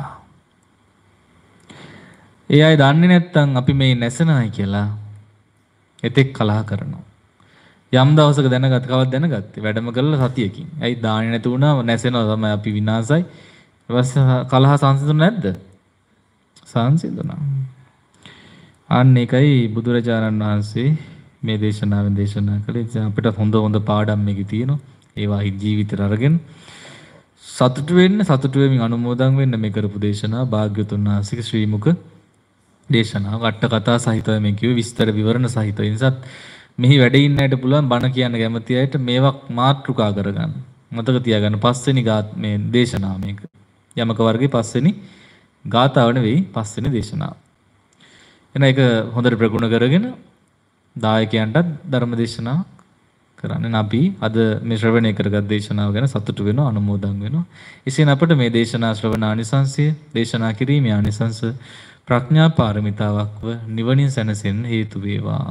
ඒ අය දන්නේ නැත්තම් අපි මේ නැසනයි කියලා එතෙක් කලහ කරනවා. යම් දවසක දැනගත් කවද දැනගත්තේ වැඩම කළා සතියකින්. ඇයි දාන්නේ නැති වුණා නැසෙනවා තමයි අපි විනාසයි. කලහ සංසිඳුනේ නැද්ද? සංසිඳුණා. අන්න ඒකයි බුදුරජාණන් වහන්සේ මේ දේශනාවෙන් දේශනා කළේ. අපිට හොඳ පාඩම් මේකේ තියෙනවා. ඒවා ජීවිතේට අරගෙන සතුටු වෙමින් අනුමෝදන් වෙන්න මේ කරපු දේශනාව භාග්‍යවතුන් වහන්සේගේ ශ්‍රී මුඛ දේශනාව. අට කතා සහිතව මේ කිව්වේ විස්තර විවරණ සහිතව. ඒ නිසා මෙහි වැඩ ඉන්න අයට පුළුවන් බණ කියන්න කැමති අයට මේවා මාතෘකා කරගන්න. මතක තියාගන්න පස්වෙනි මේ දේශනාව මේක. යමක වර්ගයේ පස්වෙනි ගාථාව නෙවෙයි පස්වෙනි දේශනාව. එන එක හොඳට ප්‍රගුණ කරගෙන දායකයන්ටත් ධර්ම දේශනාව කරන්න. අපි අද මේ ශ්‍රවණය කරගත් දේශනාව ගැන සතුටු වෙනවා අනුමෝදන් වෙනවා. එසේන අපට මේ දේශනා ශ්‍රවණ ආනිසංසය දේශනා කිරීමේ ආනිසංස ප්‍රඥා පාරමිතාවක්ව නිවනින් සැනසෙන්න හේතු වේවා.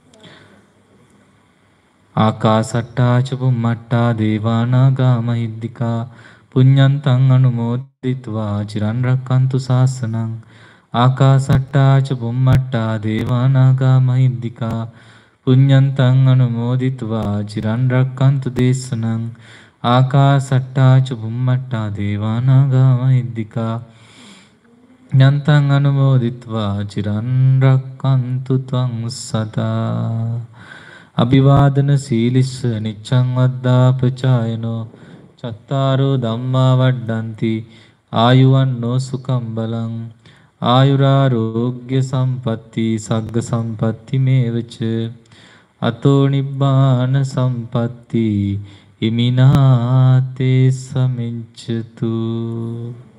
ආකාසට්ටා ච බුම්මට්ටා දේවානාගා මහිද්దికා පුඤ්ඤන්තං අනුමෝදිත्वा චිරන් රැක්කන්තු ශාසනං. ආකාසට්ටා ච බුම්මට්ටා දේවානාගා මහිද්దికා පුඤ්ඤන්තං අනුමෝදිත्वा චිරන් රැක්කන්තු දේශනං. ආකාසට්ටා ච බුම්මට්ටා දේවානාගා මහිද්దికා ඥන්තං අනුමෝදිත्वा චිරන් රැක්කන්තු ත්වං සදා. අභිවාදන සීලිස්ස නිච්ඡං වද්දාපචායනෝ චත්තාරෝ ධම්මා වඩ්ඩಂತಿ ආයුවන්නෝ සුඛං බලං ආයුරාෝග්‍ය සම්පatti සග්ග සම්පatti මේවච අතෝ නිබ්බාන සම්පatti ඉමිනාතේ සමිච්ඡතු